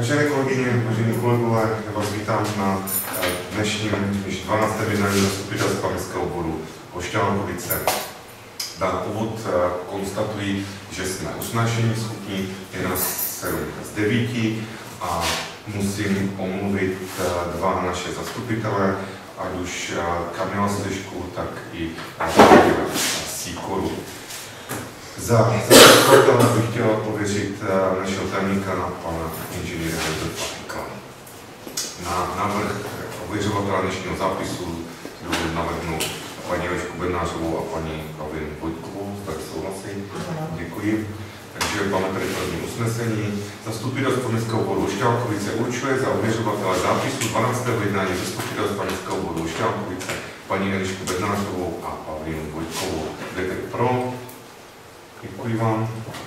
Vážené kolegyně, vážení kolegové, já vás vítám na dnešním již 12. jednání zastupitelstva městského obvodu Hošťálkovice. Na úvod konstatuji, že jsme usnášení schopní, je nás 7 z 9 a musím omluvit dva naše zastupitele, ať už Kamila Slišku, tak i Sýkoru. Za zastupitele bych chtěla pověřit našeho tajemníka na pana inženýra Josefa. Na návrh ověřovatele dnešního zápisu dovolím navrhnout paní Elišku Bednářovou a paní Pavlinu Vojtkovou. Tak souhlasí? Děkuji. Takže máme tady první usnesení. Zastupitelstvo městského obvodu Hošťálkovice určuje za ověřovatele zápisu 12. jednání zastupitelstva městského obvodu Hošťálkovice paní Elišku Bednářovou a Pavlinu Vojtkovou. Jdete pro? Děkuji vám.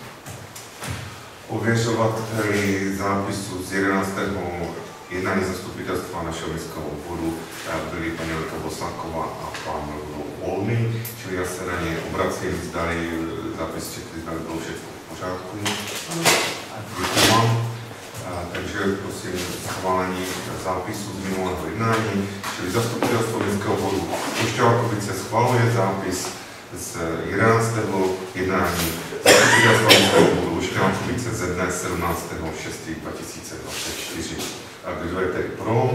Ověřovateli zápisu z 11. jednání zastupitelstva našeho městského obvodu byli paní Elka Boslánková a pán Volný, čili já se na ně obracím, zdali zápis četli, zdali bylo všechno v pořádku. Děkuji vám. Takže prosím schválení zápisu z minulého jednání, čili zastupitelstvo městského obvodu Hošťálkovice schvaluje zápis z 11. jednání zastupitelstva městského obvodu Hošťálkovice ze dne 17.6.2024. A kdo je tedy pro?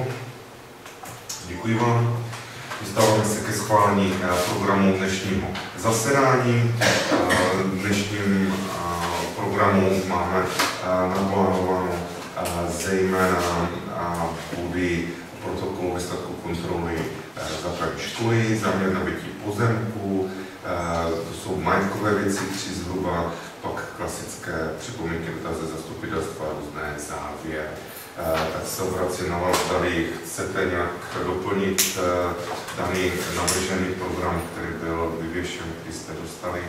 Děkuji vám. Dostáváme se ke schválení programu dnešního zasedání. V dnešním programu máme naplánováno zejména body protokolu výsledku kontroly základní školy, záměr nabytí pozemku, to jsou majetkové věci 3 zhruba, pak klasické připomínky dotazy zastupitelstva, různé závěr. Tak se obracím na vás, tady chcete nějak doplnit daný navržený program, který byl vyvěšen, který jste dostali.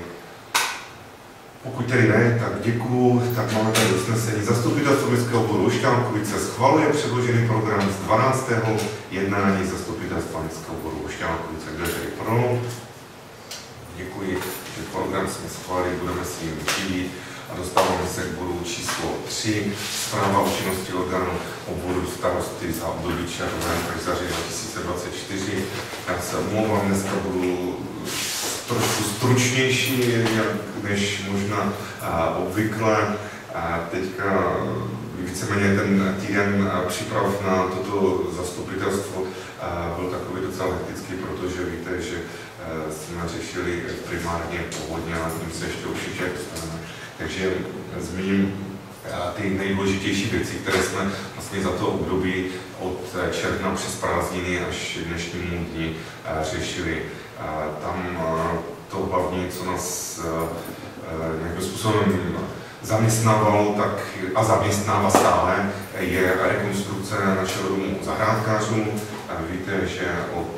Pokud tedy ne, tak děkuju. Tak máme tady usnesení. Zastupitelstvo městského obvodu Hošťálkovice schvaluje předložený program z 12. jednání zastupitelstva městského obvodu Hošťálkovice. Kdo je tedy pro? Děkuji, že program jsme schválili, budeme s ním žít. A dostáváme se k bodu číslo 3, zpráva o činnosti orgánu obvodu starosty za období červen až září 2024. Já se omlouvám, dneska budu trošku stručnější, než možná obvykle. Teďka víceméně ten týden příprav na toto zastupitelstvo byl takový docela hektický, protože víte, že jsme řešili primárně povodně, ale tím se ještě určitě dostaneme. Takže zmíním ty nejdůležitější věci, které jsme vlastně za to období od června přes prázdniny až dnešnímu dni řešili. Tam to hlavní, co nás nějakým způsobem zaměstnávalo a zaměstnává stále, je rekonstrukce našeho domu zahrádkářů. Víte, že od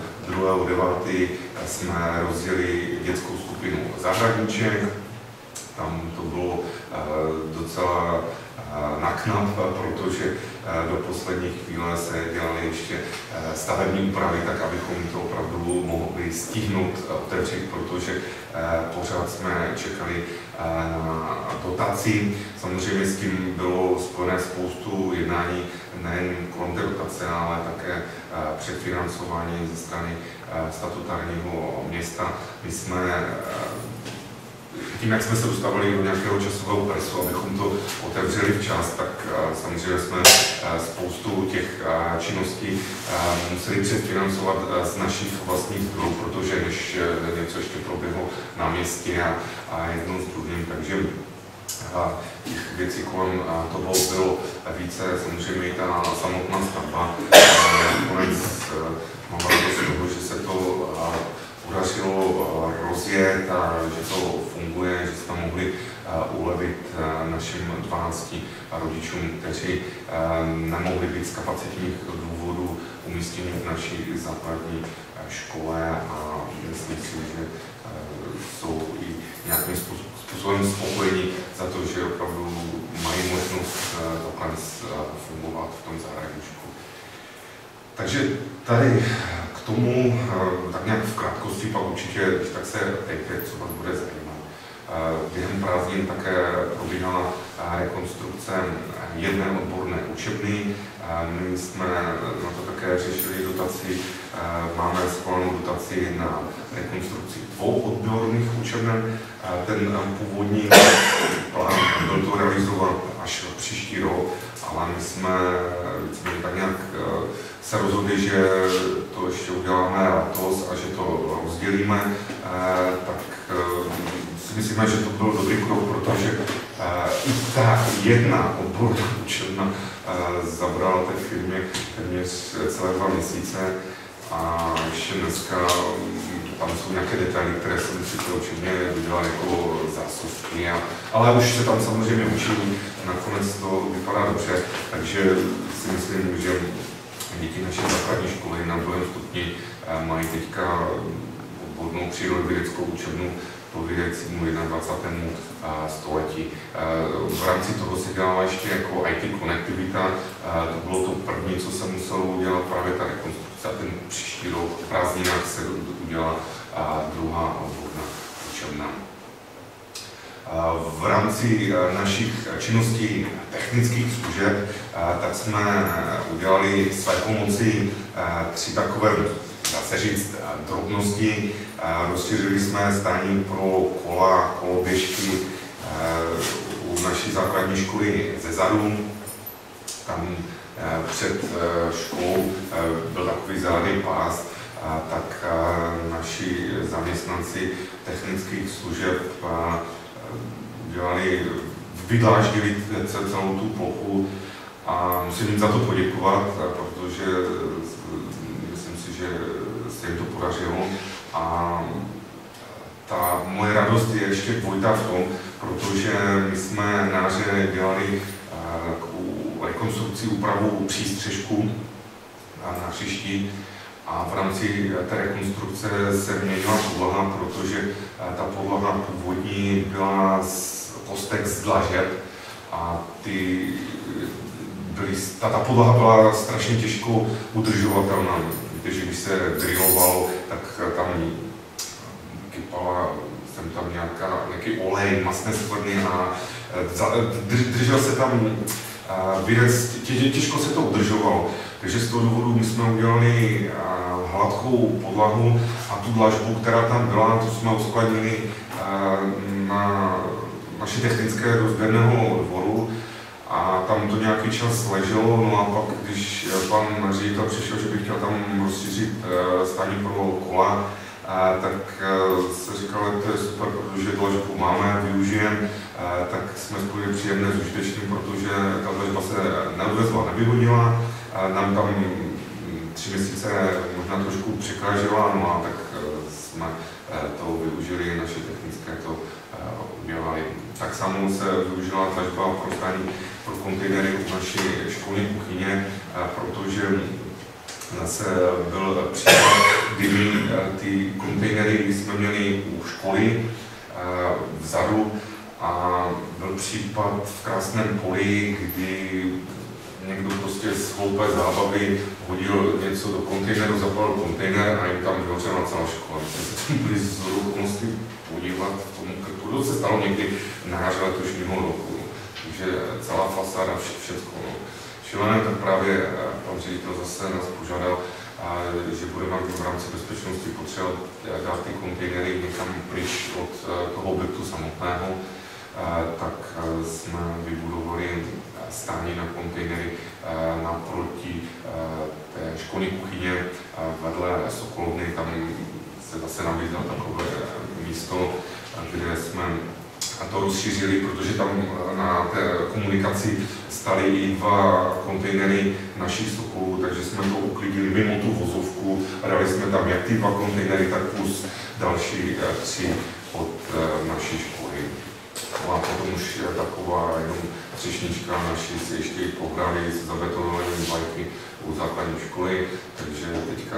2.9. jsme rozjeli dětskou skupinu zahradníček. Tam to bylo docela naknap, protože do poslední chvíle se dělaly ještě stavební úpravy, tak abychom to opravdu mohli stihnout otevřít, protože pořád jsme čekali na dotaci. Samozřejmě s tím bylo spojené spoustu jednání, nejen kolem té dotace, ale také předfinancování ze strany statutárního města. My jsme tím, jak jsme se dostávali do nějakého časového presu, abychom to otevřeli včas, tak samozřejmě jsme spoustu těch činností museli předfinancovat z našich vlastních zdrojů, protože než něco ještě proběhlo na městě a jedno s druhým, takže těch věcí kolem toho bylo více, samozřejmě i ta samotná stavba. Nakonec mám radost z toho, že se to podařilo rozjet a že to funguje, že jsme mohli ulevit našim 12 rodičům, kteří nemohli být z kapacitních důvodů umístěni v naší základní škole a myslím si, že jsou i nějakým způsobem spokojení za to, že opravdu mají možnost takhle fungovat v tom zahradníčku. Takže tady k tomu, tak nějak v krátkosti, pak určitě, tak se ptejte, co vás bude zajímat. Během prázdnin také probíhala rekonstrukce jedné odborné učebny. My jsme na to také řešili dotaci, máme schválenou dotaci na rekonstrukci 2 odborných učeben. Ten původní plán byl to realizovat až příští rok, ale my jsme tak nějak se rozhodli, že to ještě uděláme letos a že to rozdělíme, tak si myslíme, že to byl dobrý krok, protože i ta jedna odborná učebna zabrala té firmě téměř celé 2 měsíce a ještě dneska tam jsou nějaké detaily, které jsem si to učebně udělal jako zásuvky, ale už se tam samozřejmě učí, nakonec to vypadá dobře, takže si myslím, že děti naší základní školy na 2. stupni mají teďka odbornou přírodovědeckou učebnu povědějícímu 21. století. V rámci toho se dělala ještě jako IT konektivita, to bylo to první, co se muselo udělat, právě ta rekonstrukce, a ten příští rok v prázdninách se udělala 2. odborná učebna. V rámci našich činností technických služeb tak jsme udělali své pomoci 3 takové, dá se říct, drobnosti. Rozšířili jsme stání pro kola, koloběžky u naší základní školy ze Zadu. Tam před školou byl takový zelený pás, tak naši zaměstnanci technických služeb vydláždili celou tu plochu a musím jim za to poděkovat, protože myslím si, že se jim to podařilo. A ta moje radost je ještě dvojitá v tom, protože my jsme na jaře dělali rekonstrukci, úpravu přístřežku na hřišti a v rámci té rekonstrukce se měnila podlaha, protože ta podlaha původní byla z kostek z dlažeb a ta podlaha byla strašně těžko udržovatelná. Víte, že když se grilovalo, tak tam kypala jsem tam nějaký olej, masné skvrny a držel se tam věc, těžko se to udržovalo. Takže z toho důvodu my jsme udělali hladkou podlahu a tu dlažbu, která tam byla, to jsme uskladnili na naší technické do sběrného dvoru a tam to nějaký čas leželo, no a pak, když pan ředitel přišel, že by chtěl tam rozšířit stání pro kola, tak se říkalo, že to je super, protože dlažbu máme, využijeme, tak jsme spojili příjemné s užitečným, protože ta dlažba se neodvezla, nevyhodila, nám tam 3 měsíce možná trošku překážela, no a tak jsme to využili, naše technické to udělali. Tak samo se využila dlažba pro stání pro kontejnery u naší školní kuchyně, protože zase byl případ, kdy ty kontejnery jsme měli u školy vzadu a byl případ v Krásném Poli, kdy někdo prostě z hloupé zábavy hodil něco do kontejneru, zapalil kontejner a jim tam vyhořela celá škola. My jsme se tam byli z okolností podívat v tomu krku. To se stalo někdy na jaře letošního roku. Takže celá fasáda, všechno. Šílené, tak právě pan ředitel zase nás požádal, že budeme v rámci bezpečnosti potřebovat dát ty kontejnery někam pryč od toho objektu samotného. Tak jsme vybudovali stání na kontejnery naproti té školní kuchyně vedle Sokolovny. Tam se zase nabízelo takové místo, kde jsme to rozšířili, protože tam na té komunikaci staly i 2 kontejnery našich Sokolů, takže jsme to uklidili mimo tu vozovku a dali jsme tam jak ty 2 kontejnery, tak plus další 3 od naší školy. No a potom už je taková jenom třešnička, naši si ještě pohrali s zabetonováním vlajky u základní školy, takže teďka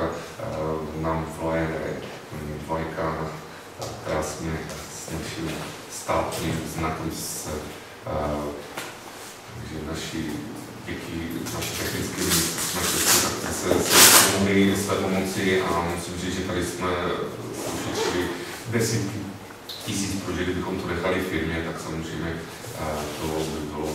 nám vlaje vlajka krásně s naším státním znakem, takže naši děti, naši technické se pomohli své pomoci a musím říct, že tady jsme ušetřili desítky tisíc, protože kdybychom to nechali firmě, tak samozřejmě to by bylo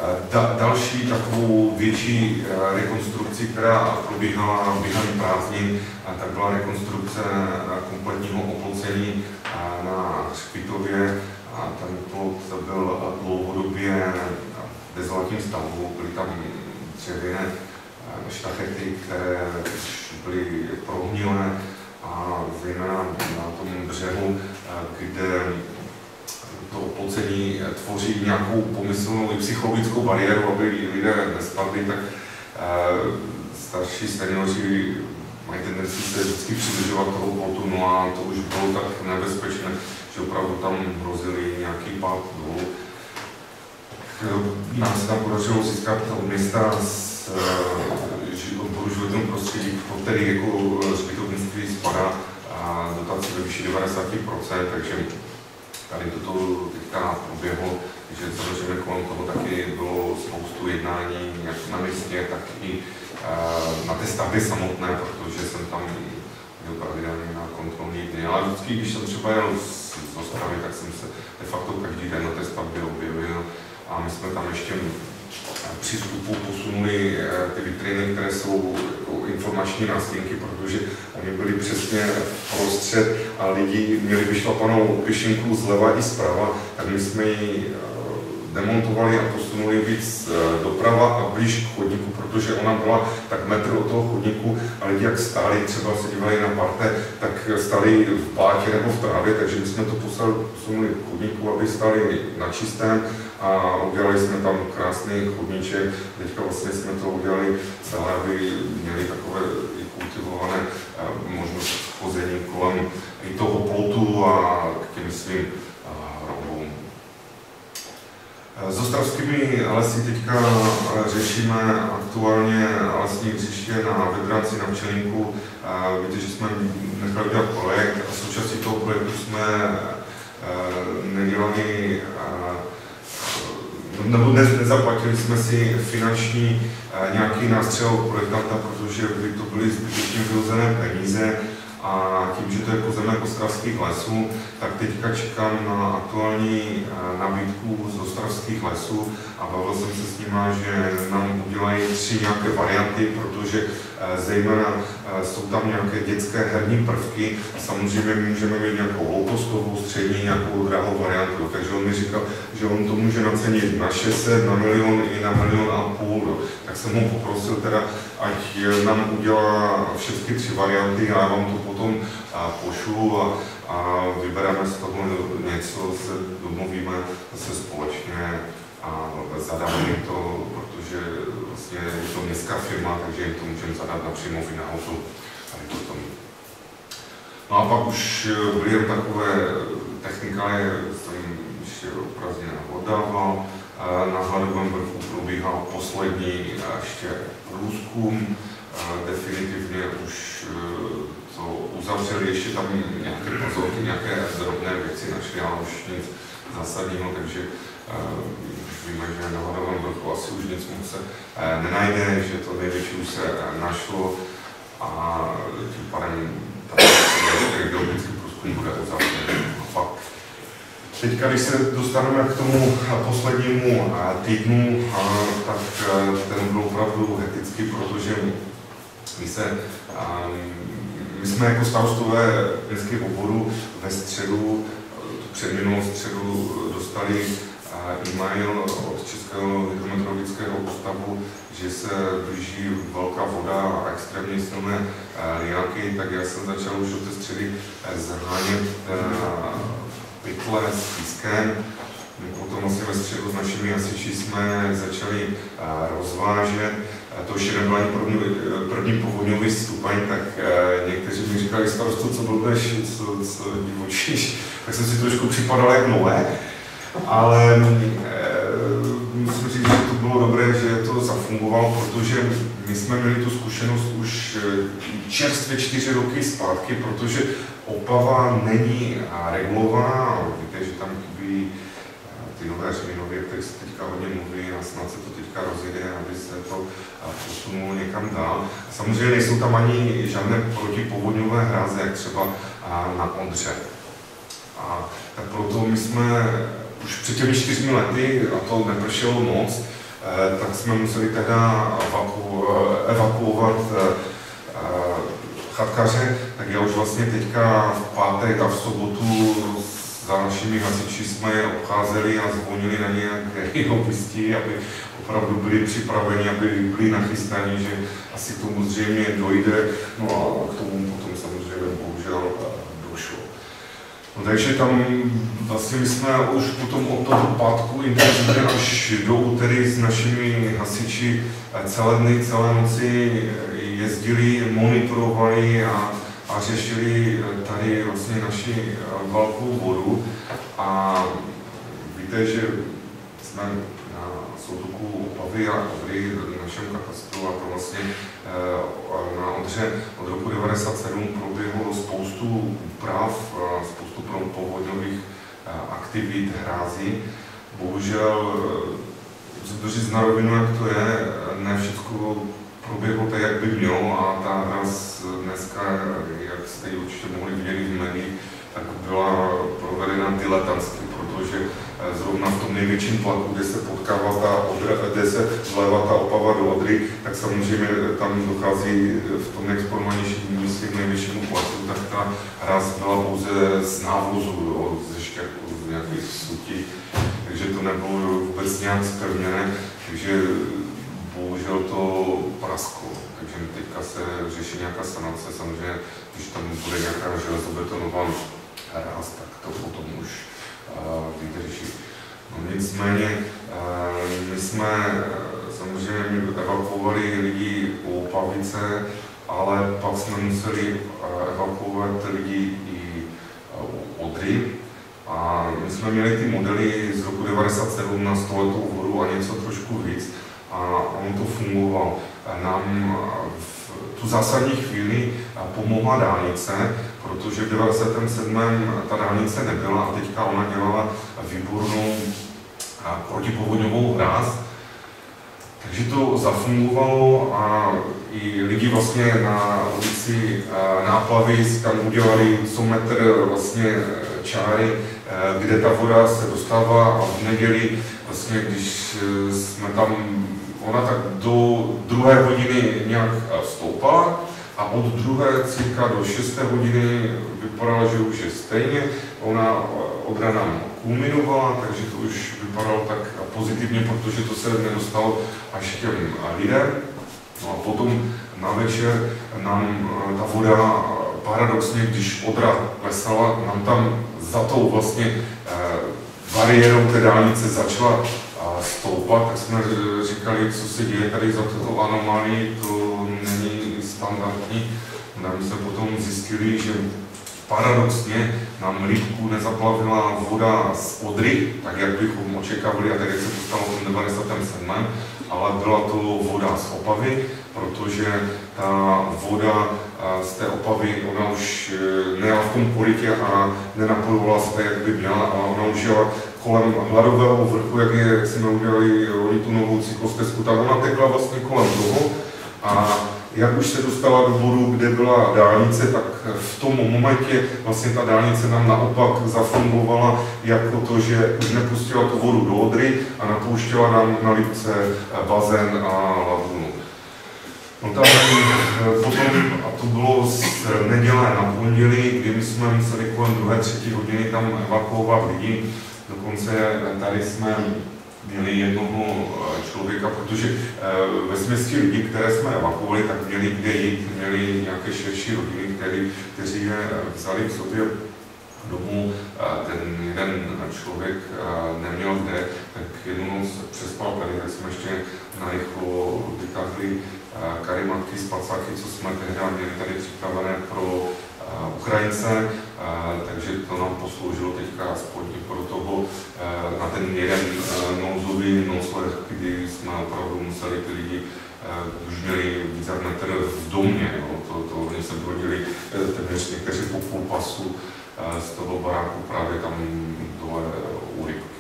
Další takovou větší rekonstrukci, která probíhala během prázdnin, tak byla rekonstrukce kompletního oplocení na Hřbitově. Ten plot byl dlouhodobě v dezolátním stavu, byly tam dřevěné štachety, které už byly prohnilé a zejména na tom břehu, kde to oplocení tvoří nějakou pomyslnou i psychologickou bariéru, aby lidé nespadli, tak starší seniori mají tendenci se vždycky přidržovat toho plotu, no a to už bylo tak nebezpečné, že opravdu tam hrozili nějaký pád dolů. Nám se tam podařilo získat od města z odboru životního prostředí, pod který jako hřbitovnictví spadá dotace ve výši 90%, takže tady toto teďka proběhlo, že samozřejmě kolem toho taky bylo spoustu jednání, jak na místě, tak i na té stavbě samotné, protože jsem tam byl pravidelně na kontrolní dny, ale vždycky, když jsem třeba jel z Ostravy, tak jsem se de facto každý den na té stavbě objevil a my jsme tam ještě při vstupu posunuli ty vitriny, které jsou jako informační nastínky, protože oni byli přesně prostřed a lidi měli vyšlapanou pěšinku zleva i zprava, tak my jsme ji demontovali a posunuli víc doprava a blíž k chodníku, protože ona byla tak metr od toho chodníku a lidi jak stáli, třeba se dívali na parte, tak stáli v plátě nebo v trávě, takže my jsme to posunuli k chodníku, aby stáli na čistém a udělali jsme tam krásný chodníček. Teďka vlastně jsme to udělali celé, aby měli takové kultivované možnosti chození kolem i toho plotu a k těm svým rohům. S ostravskými lesy teďka řešíme aktuálně lesní hřiště na Vedranci na Pčelínku. Víte, že jsme nechali udělat projekt a součástí toho projektu jsme nedělali nebo nezaplatili jsme si finanční nějaký nástřel projektanta, protože by to byly zbytečně vyhozené peníze a tím, že to je pozemek ostravských lesů, tak teďka čekám na aktuální nabídku z ostravských lesů a bavil jsem se s nimi, že nám udělají 3 nějaké varianty, protože zejména jsou tam nějaké dětské herní prvky a samozřejmě my můžeme mít nějakou low-costovou, střední, nějakou drahou variantu. Takže on mi říkal, že on to může nacenit na 600, na 1 milion i na 1,5 milionu. Tak jsem ho poprosil teda, ať nám udělá všechny 3 varianty a já vám to potom pošlu a vybereme z toho něco, se domluvíme zase společně a zadáme jim to, protože vlastně je to městská firma, takže jim to můžeme zadat napřímo v in-house a je to tam. No a pak už byly jen takové technikály, jsem ještě prázdniny oddával. Na Hladovém vrchu probíhal poslední ještě průzkum. Definitivně už to uzavřeli, ještě tam nějaké pozorky, nějaké drobné věci našli, ale už nic zásadního, takže už víme, že na Hladovém vrchu asi už nic moc se nenajde, že to největší už se našlo a tím pádem tady geologický průzkum bude uzavřený. Teďka, když se dostaneme k tomu poslednímu týdnu, tak ten byl opravdu hektický, protože my jsme jako starostové městského obvodu ve středu, tu předminulou středu, dostali e-mail od Českého hydrometeorologického ústavu, že se blíží velká voda a extrémně silné liáky, tak já jsem začal už od té středy zhánět pytle s pískem. Potom vlastně ve středu s našimi hasiči jsme začali rozvážet. To už nebyl ani první povodňový stupeň, tak někteří mi říkali, starostu, co blbeš, co divočíš, tak jsem si trošku připadal jak nové. Ale musím říct, že to bylo dobré, že to zafungovalo, protože my jsme měli tu zkušenost už čerstvě 4 roky zpátky, protože Opava není regulovaná. Víte, že tam chybí ty nové řevinově, o kterých se teďka hodně mluví a snad se to teďka rozjede, aby se to posunulo někam dál. A samozřejmě nejsou tam ani žádné protipovodňové hráze, jak třeba na Ondře. A tak proto my jsme už před těmi 4 lety, a to nepršelo moc, tak jsme museli tehda evakuovat chatkaře, tak já už vlastně teďka v pátek a v sobotu za našimi hasiči jsme je obcházeli a zvonili na nějaké lobisti, aby opravdu byli připraveni, aby byli nachystaní, že asi k tomu zřejmě dojde, no a k tomu potom samozřejmě bohužel došlo. No, takže tam vlastně my jsme už potom od toho pátku intenzivně až do úterý s našimi hasiči celé dny, celé noci jezdili, monitorovali a řešili tady vlastně naši velkou vodu. A víte, že jsme na soutoku Opavy a Odry v našem katastru a to vlastně na Odře od roku 1997 proběhlo spoustu úprav, spoustu povodňových aktivit, hrází. Bohužel, to říct na rovinu, jak to je, ne všechno proběhlo tak, jak by mělo a ta hráz dneska, jak jste ji určitě mohli vidět v médiích, tak byla provedena diletantsky, protože zrovna v tom největším tlaku, kde se potkává kde se vlévá ta Opava do Odry, tak samozřejmě tam dochází v tom nejexponovanějším místě k největšímu tlaku, tak ta hráz byla pouze z návozu, ze štěrku, z nějakých sutí, takže to nebylo vůbec nějak zpevněné, takže bohužel to prasklo. Takže teďka se řeší nějaká sanace, samozřejmě, když tam bude nějaká železobetonová hráz, tak to potom už vydrží. No nicméně, my jsme samozřejmě evakuovali lidi u Opavice, ale pak jsme museli evakuovat lidi i u Odry. A my jsme měli ty modely z roku 1997 na 100letou vodu a něco trošku víc. A on to fungoval. Nám v tu zásadní chvíli pomohla dálnice, protože v 1997. ta dálnice nebyla a teďka ona dělala výbornou protipovodňovou hráz. Takže to zafungovalo a i lidi vlastně na ulici Náplavy si tam udělali co metr vlastně čáry, kde ta voda se dostává a v neděli vlastně, když jsme tam, ona tak do 2. hodiny nějak stoupala a od 2. cirka do 6. hodiny vypadalo, že už je stejně. Ona od rána kulminovala, takže to už vypadalo tak pozitivně, protože to se nedostalo až k těm lidem. No a potom na večer nám ta voda paradoxně, když Odra klesala, nám tam za tou vlastně bariérou té dálnice začala stoupat, tak jsme říkali, co se děje tady za toto anomálii, to není standardní. Tam jsme potom zjistili, že paradoxně nám Lipku nezaplavila voda z Odry, tak jak bychom očekávali a tak jak se to stalo v 1997, ale byla to voda z Opavy, protože ta voda z té Opavy, ona už nejela v tom korytě a nenapojovala se tak, jak by měla, ale ona už jela kolem Hladového vrchu, jak jsme udělali tu novou cyklostezku, tak ona tekla vlastně kolem toho a jak už se dostala do bodu, kde byla dálnice, tak v tom momentě vlastně ta dálnice nám naopak zafungovala jako to, že už nepustila tu vodu do Odry a napouštěla nám na Lipce bazén a lagunu. No tam potom, a to bylo z neděle na pondělí, kdy my jsme museli kolem 2. 3. hodiny tam evakuovat lidi. Dokonce tady jsme měli jednoho člověka, protože ve směsti lidí, které jsme evakuovali, tak měli kde jít, měli nějaké širší rodiny, kteří je vzali k sobě domů. Ten jeden člověk neměl kde, tak jednu noc přespal tady, tak jsme ještě narychlo vytáhli karimatky, spacáky, co jsme tehdy měli tady připravené pro Ukrajince, takže to nám posloužilo teďka aspoň pro toho na ten jeden nouzový nocleh, kdy jsme opravdu museli ty lidi, už měli víc jak metr v domě, to oni se brodili téměř někteří po půl pasu z toho baráku právě tam dole u Rybky.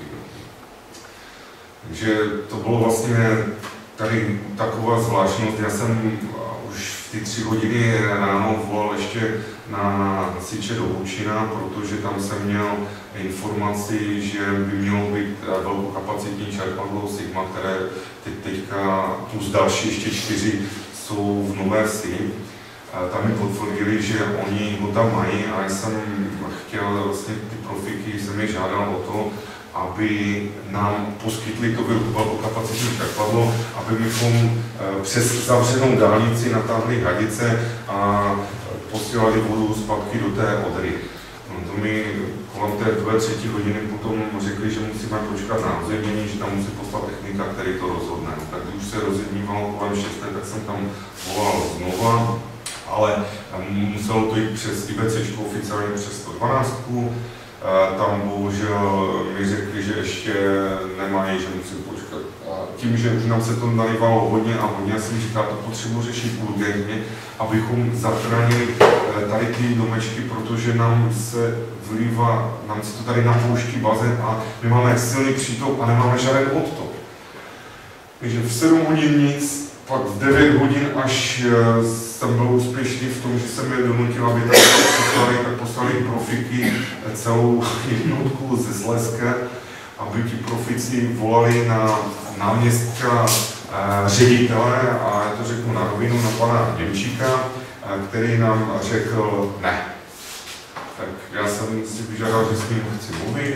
Takže to bylo vlastně tady taková zvláštnost. Já jsem už v ty 3 hodiny ráno volal ještě na hasiče do Hlučína, protože tam jsem měl informaci, že by mělo být velkokapacitní čerpadlo Sigma, které teďka plus další ještě 4 jsou v Nové Vsi. Tam mi potvrdili, že oni ho tam mají a já jsem chtěl vlastně ty profiky, jsem je žádal o to, aby nám poskytli to velkokapacitní čerpadlo, aby bychom přes zavřenou dálnici natáhli hadice a posílali vodu zpátky do té Odry. No to mi kolem té 2-3 hodiny potom řekli, že musíme počkat na rozednění, že tam musí poslat technika, který to rozhodne. Tak když už se rozednívalo kolem 6, tak jsem tam volal znova, ale muselo to jít přes IBC oficiálně přes 112. Tam bohužel mi řekli, že ještě nemají, že musím počkat. A tím, že už nám se to nalivalo hodně a hodně, já jsem říkal, to potřebuji řešit urgentně, abychom zachránili tady ty domečky, protože nám se vlívá, nám se to tady napouští bazén a my máme silný přítok a nemáme žádný odtok. Takže v 7 hodin nic, pak v 9 hodin, až jsem byl úspěšný v tom, že jsem je donutil, aby tady poslali profiky celou jednotku ze Slezska, aby ti profici volali na náměstka ředitele, a já to řeknu na rovinu, na pana Němčíka, který nám řekl ne. Tak já jsem si vyžádal, že s ním chci mluvit,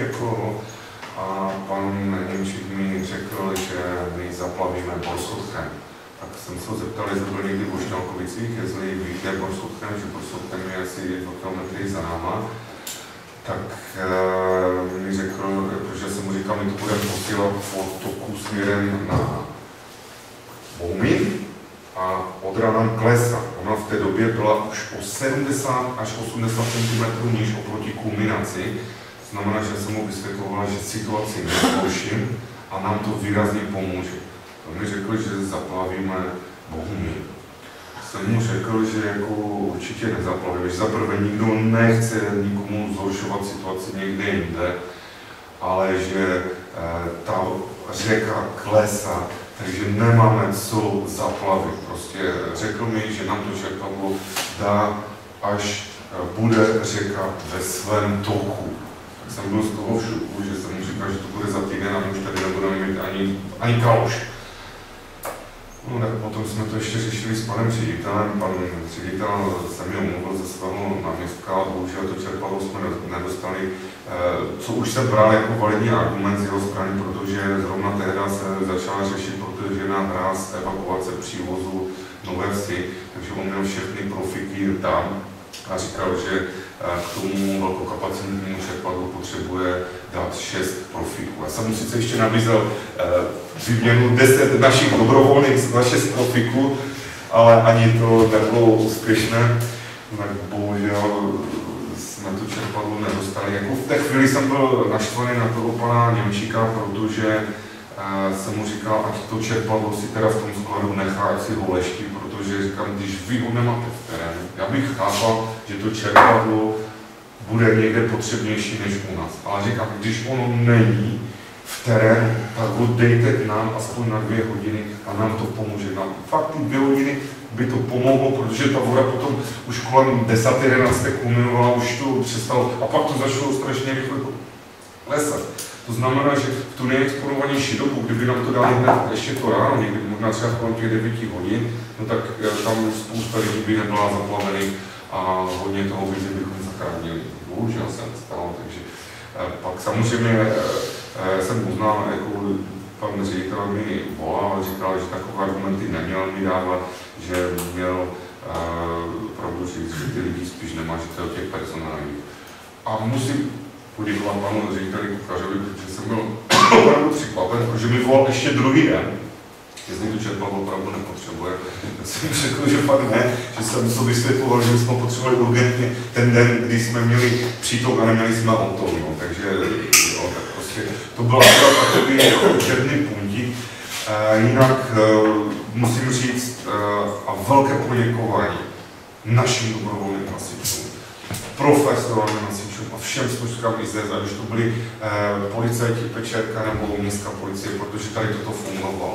a pan Němčík mi řekl, že my zaplavíme Borsodchem. Tak jsem se ho zeptal, jestli byl někdy v Oštělkovicích, jestli víte Borsodchem, že Borsodchem je asi 2 kilometry za náma. Tak mi řekl, protože jsem mu říkal, my to budeme posílat po toku směrem na Bohumín a Odra nám klesá. Ona v té době byla už o 70 až 80 cm níž oproti kulminaci. To znamená, že jsem mu vysvětloval, že situaci nezhorším a nám to výrazně pomůže. To mi řekl, že zaplavíme Bohumín. Jsem mu řekl, že jako určitě nezaplavíme, že zaprvé nikdo nechce nikomu zhoršovat situaci někde jinde, ale že ta řeka klesá, takže nemáme co zaplavit. Prostě řekl mi, že nám to čerpadlo dá, až bude řeka ve svém toku. Tak jsem byl z toho v šoku, že jsem mu říkal, že to bude za týden a my už tady nebudeme mít ani kaluž. No tak potom jsme to ještě řešili s panem ředitelem. Pan ředitel se mi omluvil ze svého náměstka, bohužel to čerpadlo jsme nedostali, co už jsem bral jako validní argument z jeho strany, protože zrovna tehda se začala řešit, protože na hráz evakuace přívozu Nové Vsi, takže on měl všechny profiky tam a říkal, že k tomu velkokapacitnímu čerpadlu potřebuje dát 6 profiků. Já jsem mu sice ještě nabízel výměnu 10 našich dobrovolných za 6 profiků, ale ani to nebylo úspěšné. Tak bohužel jsme to čerpadlo nedostali. Jako v té chvíli jsem byl naštvaný na toho pana Němčíka, protože jsem mu říkal, ať to čerpadlo si teda v tom skladu nechá, ať si ho leští, protože říkám, když vy ho nemáte v terénu, já bych chápal, že to čerpadlo bude někde potřebnější než u nás. Ale říkám, když ono není v terénu, tak ho dejte k nám aspoň na 2 hodiny a nám to pomůže. Nám fakt ty 2 hodiny by to pomohlo, protože ta voda potom už kolem 10-11 kulminovala, už to přestalo a pak to začalo strašně rychle klesat. To znamená, že v tu nejexponovanější dobu, kdyby nám to dali hned ještě to ráno, někdy možná třeba kolem těch 9 hodin, no tak tam spousta lidí by nebyla zaplavený a hodně toho bychom zachránili. Bohužel se nestalo, takže pak samozřejmě jsem uznal, jako pan ředitel mi volal a říkal, že takové argumenty neměl mi dávat, že měl pravdu říct, že ty lidi spíš nemážete od těch personálních. A musím poděkovat panu řediteli Kuchařovi, protože jsem byl opravdu překvapen, protože mi volal ještě druhý den, jestli to čerpadlo opravdu nepotřebuje. Tak jsem řekl, že fakt ne, že jsem to vysvětloval, že jsme potřebovali urgentně ten den, kdy jsme měli přítok a neměli jsme auto. No. Takže jo, tak prostě to bylo takový černý puntík. Jinak musím říct a velké poděkování našim dobrovolným hasičům, profesionálním hasičům a všem složkám IZS, ať už to byli policajti Pečerka nebo městská policie, protože tady toto fungovalo.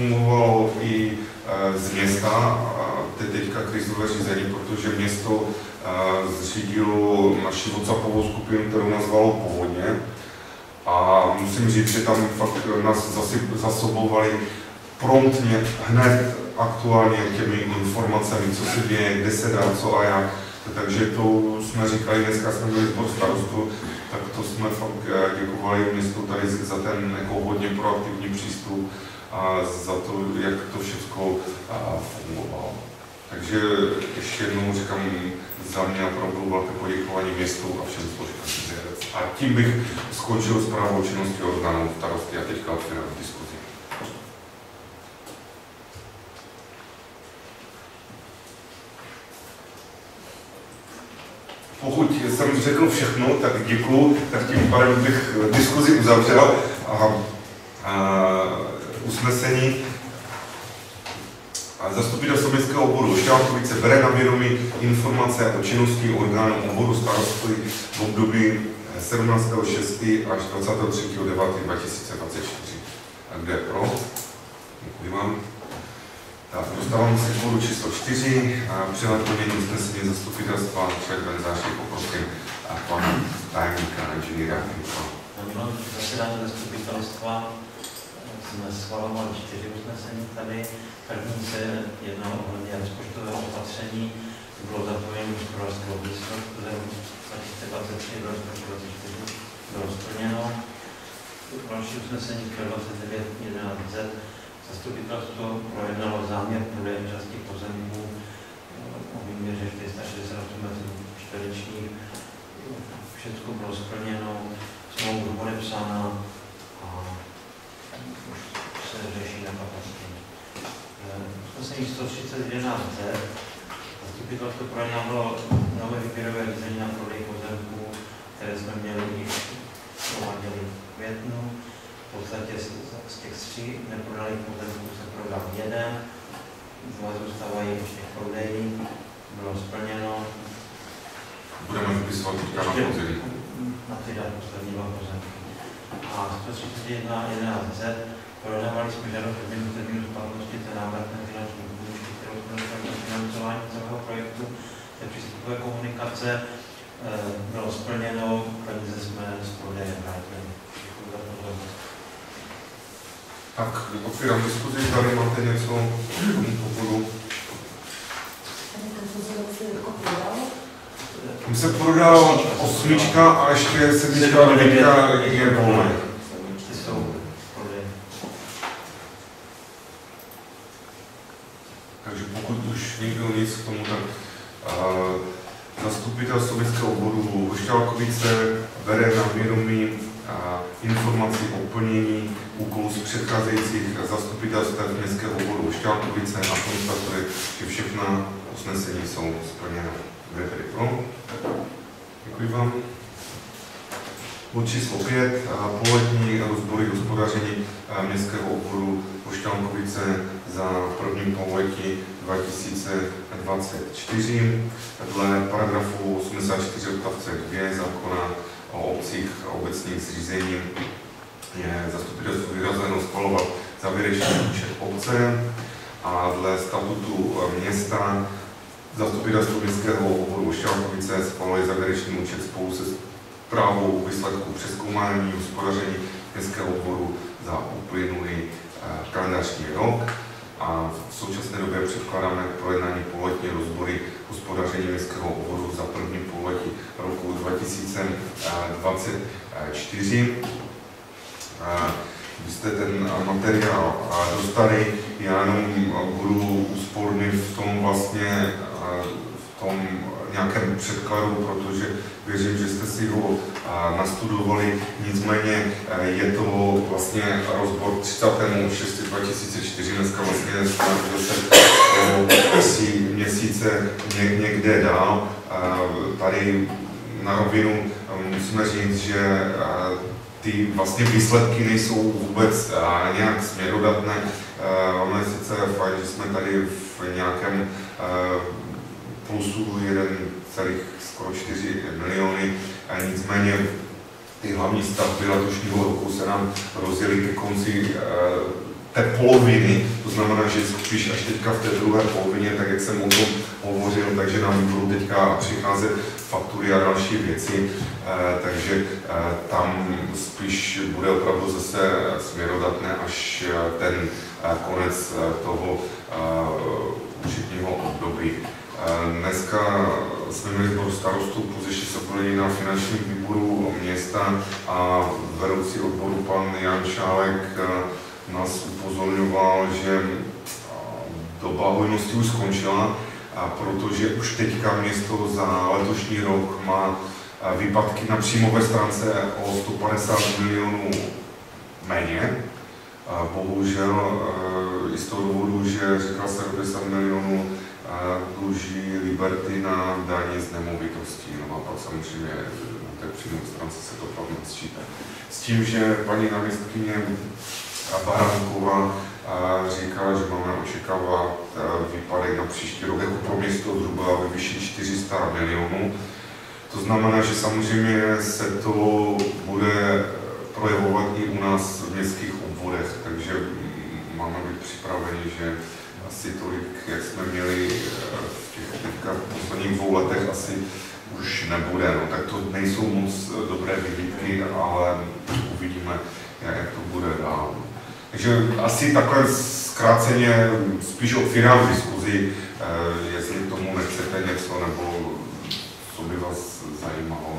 Fungovalo i z města, teďka krizové řízení, protože město zřídilo naši WhatsAppovou skupinu, kterou nazvalo Povodně. A musím říct, že tam fakt nás zasobovali promptně, hned aktuálně těmi informacemi, co se děje, kde se dá, co a jak. Takže to jsme říkali, dneska jsme byli sbor starostů, tak to jsme fakt děkovali městu tady za ten jako hodně proaktivní přístup a za to, jak to všechno fungovalo. Takže ještě jednou říkám za mě opravdu velké poděkování městu a všem složkám. A tím bych skončil zprávou činnosti orgánů starosty a teďka otvírám diskuzi. Pokud jsem řekl všechno, tak děkuju, tak tím pádem bych diskuzi uzavřel a usnesení. Zastupitelstvo městského obvodu Šťávkovice bere na vědomí informace o činnosti orgánů obvodu starosty v období 17.6. až 23.9.2024. A kde je pro? Děkuji vám. Tak, dostáváme se k bodu číslo 4. Přehled plnění usnesení zastupitelstva všech organizací poprosím a pana tajemníka inženýra. Na minulém zasedání zastupitelstva jsme schvalovali 4 usnesení tady. První se jednalo ohledně rozpočtového opatření, to bylo zapojení hospodářského výsledku 2023 do rozpočtu 2024 bylo splněno. Další usnesení 29.11z zastupitelstvo projednalo záměr prodeje části pozemků o výměře 468 m2. Všechno bylo splněno, smlouva podepsána a už se řeší na kapacitě. Usnesení 131z zastupitelstvo projednalo nové výběrové řízení na prodej pozemků, které jsme měli již prováděli v květnu. V podstatě z těch 3 neprodaných pozemků se prodal 1, 2 zůstávají ještě v prodeji, bylo splněno. Budeme vypisovat teďka na podzimí. Na ty poslední 2 pozemky. A 131.11z projednávali jsme žádost o změnu termínu splatnosti té návratné finanční půjčky, kterou jsme dostali na financování celého projektu té přístupové komunikace. Bylo splněno, peníze jsme z prodeje vrátili. Děkuji za pozornost. Tak, otvírám diskuzi, tady máte něco k tomu bodu. Tam se prodal 8 a ještě 7 je volné. Takže pokud už někdo nic k tomu, tak zastupitelstvo městského obvodu Šťávkovice bere na vědomí informaci o plnění úkolů z předcházejících zastupitelstv městského obvodu Šťávkovice a konstatuje, že všechna usnesení jsou splněna. Kde tedy pro? Děkuji vám. Bod číslo 5. Poletní rozbory hospodaření městského obvodu Šťávkovice za první pololetí 2024. Dle paragrafu 84 odstavce 2 zákona o obcích a obecních zřízení je zastupitelstvo vyrazeno schvalovat závěrečný účet obce a dle statutu města zastupitelstvo městského obvodu Šťávkovice schvaluje závěrečný účet spolu se zprávou výsledků přezkoumání hospodaření městského obvodu za uplynulý kalendářní rok. A v současné době předkládáme k projednání pololetní rozbory hospodaření městského obvodu za první pololetí roku 2024. Vy jste ten materiál dostali, já jenom budu úsporný v tom vlastně, v tom nějakém předkladu, protože věřím, že jste si ho nastudovali, nicméně je to vlastně rozbor 30.6.2004, dneska vlastně jsme o 3 měsíce někde dál. Tady na rovinu musíme říct, že ty vlastně výsledky nejsou vůbec nějak směrodatné. Ono je sice fajn, že jsme tady v nějakém plusu 1,4 miliony, nicméně ty hlavní stavby letošního roku se nám rozjeli ke konci té poloviny, to znamená, že spíš až teďka v té druhé polovině, tak jak jsem o tom hovořil, takže nám budou teďka přicházet faktury a další věci, takže tam spíš bude opravdu zase směrodatné až ten konec toho účetního období. Dneska jsme měli sboru starostů, později se byli na finančním výboru města a vedoucí odboru pan Jan Šálek nás upozorňoval, že doba hojnosti už skončila, protože už teďka město za letošní rok má výpadky na příjmové stránce o 150 milionů méně. Bohužel i z toho důvodu, že říkal 70 milionů dluží Liberty na daně z nemovitostí. No a pak samozřejmě na té příjmové stránce se to pak nesčítá. S tím, že paní náměstkyně Baránková říkala, že máme očekávat výpadek na příští rok jako pro město zhruba ve výši 400 milionů. To znamená, že samozřejmě se to bude projevovat i u nás v městských obvodech, takže máme být připraveni, že asi tolik, jak jsme měli v těch posledních 2 letech, asi už nebude. No, tak to nejsou moc dobré vyhlídky, ale uvidíme, jak to bude dál. Takže asi takhle zkráceně spíš otvírám diskuzi, jestli k tomu nechcete něco, nebo co by vás zajímalo.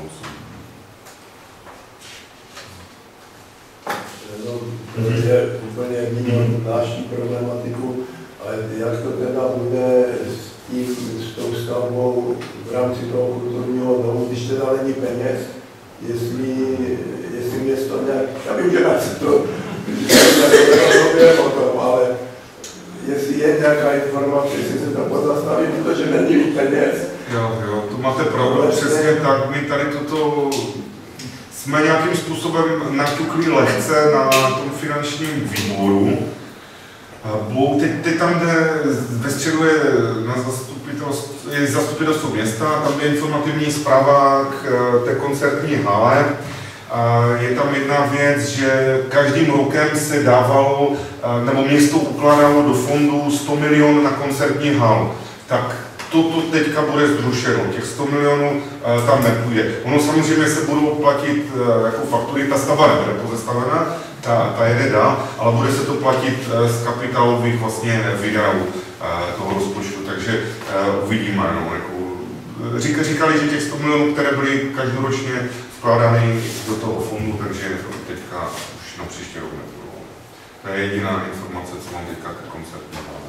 No, to je úplně jinou další problematiku, ale jak to teda bude s tou stavbou v rámci toho kulturního domu, když teda není peněz, jestli město nějak, já vím, že se to o tom, ale jestli je nějaká informace, jestli se to pozastaví, protože není peněz. Jo, to máte pravdu, přesně tak, my tady toto jsme nějakým způsobem naťukli lehce na tom finančním výboru. Teď tam, kde ve středu je zastupitelstvo města, tam je informativní zpráva k té koncertní hale. Je tam jedna věc, že každým rokem se dávalo, nebo město ukládalo do fondu 100 milionů na koncertní halu. Tak toto teďka bude zrušeno, těch 100 milionů tam nepůjde. Ono samozřejmě se budou platit jako faktury, ta stavba nebude pozastavena, ta jede dál, ale bude se to platit z kapitálových vlastně výdajů toho rozpočtu, takže uvidíme. No, jako, říkali, že těch 100 milionů, které byly každoročně vkládány do toho fondu, takže teďka už na příští rok nebudou. To je jediná informace, co mám teďka ke koncertní hale.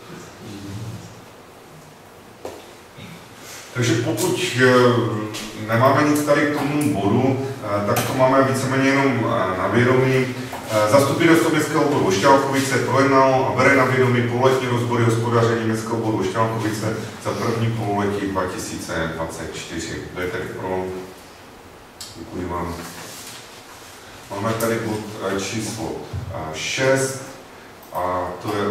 Takže pokud nemáme nic tady k tomu bodu, tak to máme víceméně jenom na vědomí. Zastupitelstvo městského obvodu Ošťálkovice projednalo a bere na vědomí pololetní rozbory hospodaření městského obvodu Ošťálkovice za první pololetí 2024. To je tedy pro. Děkuji vám. Máme tady bod číslo 6 a to je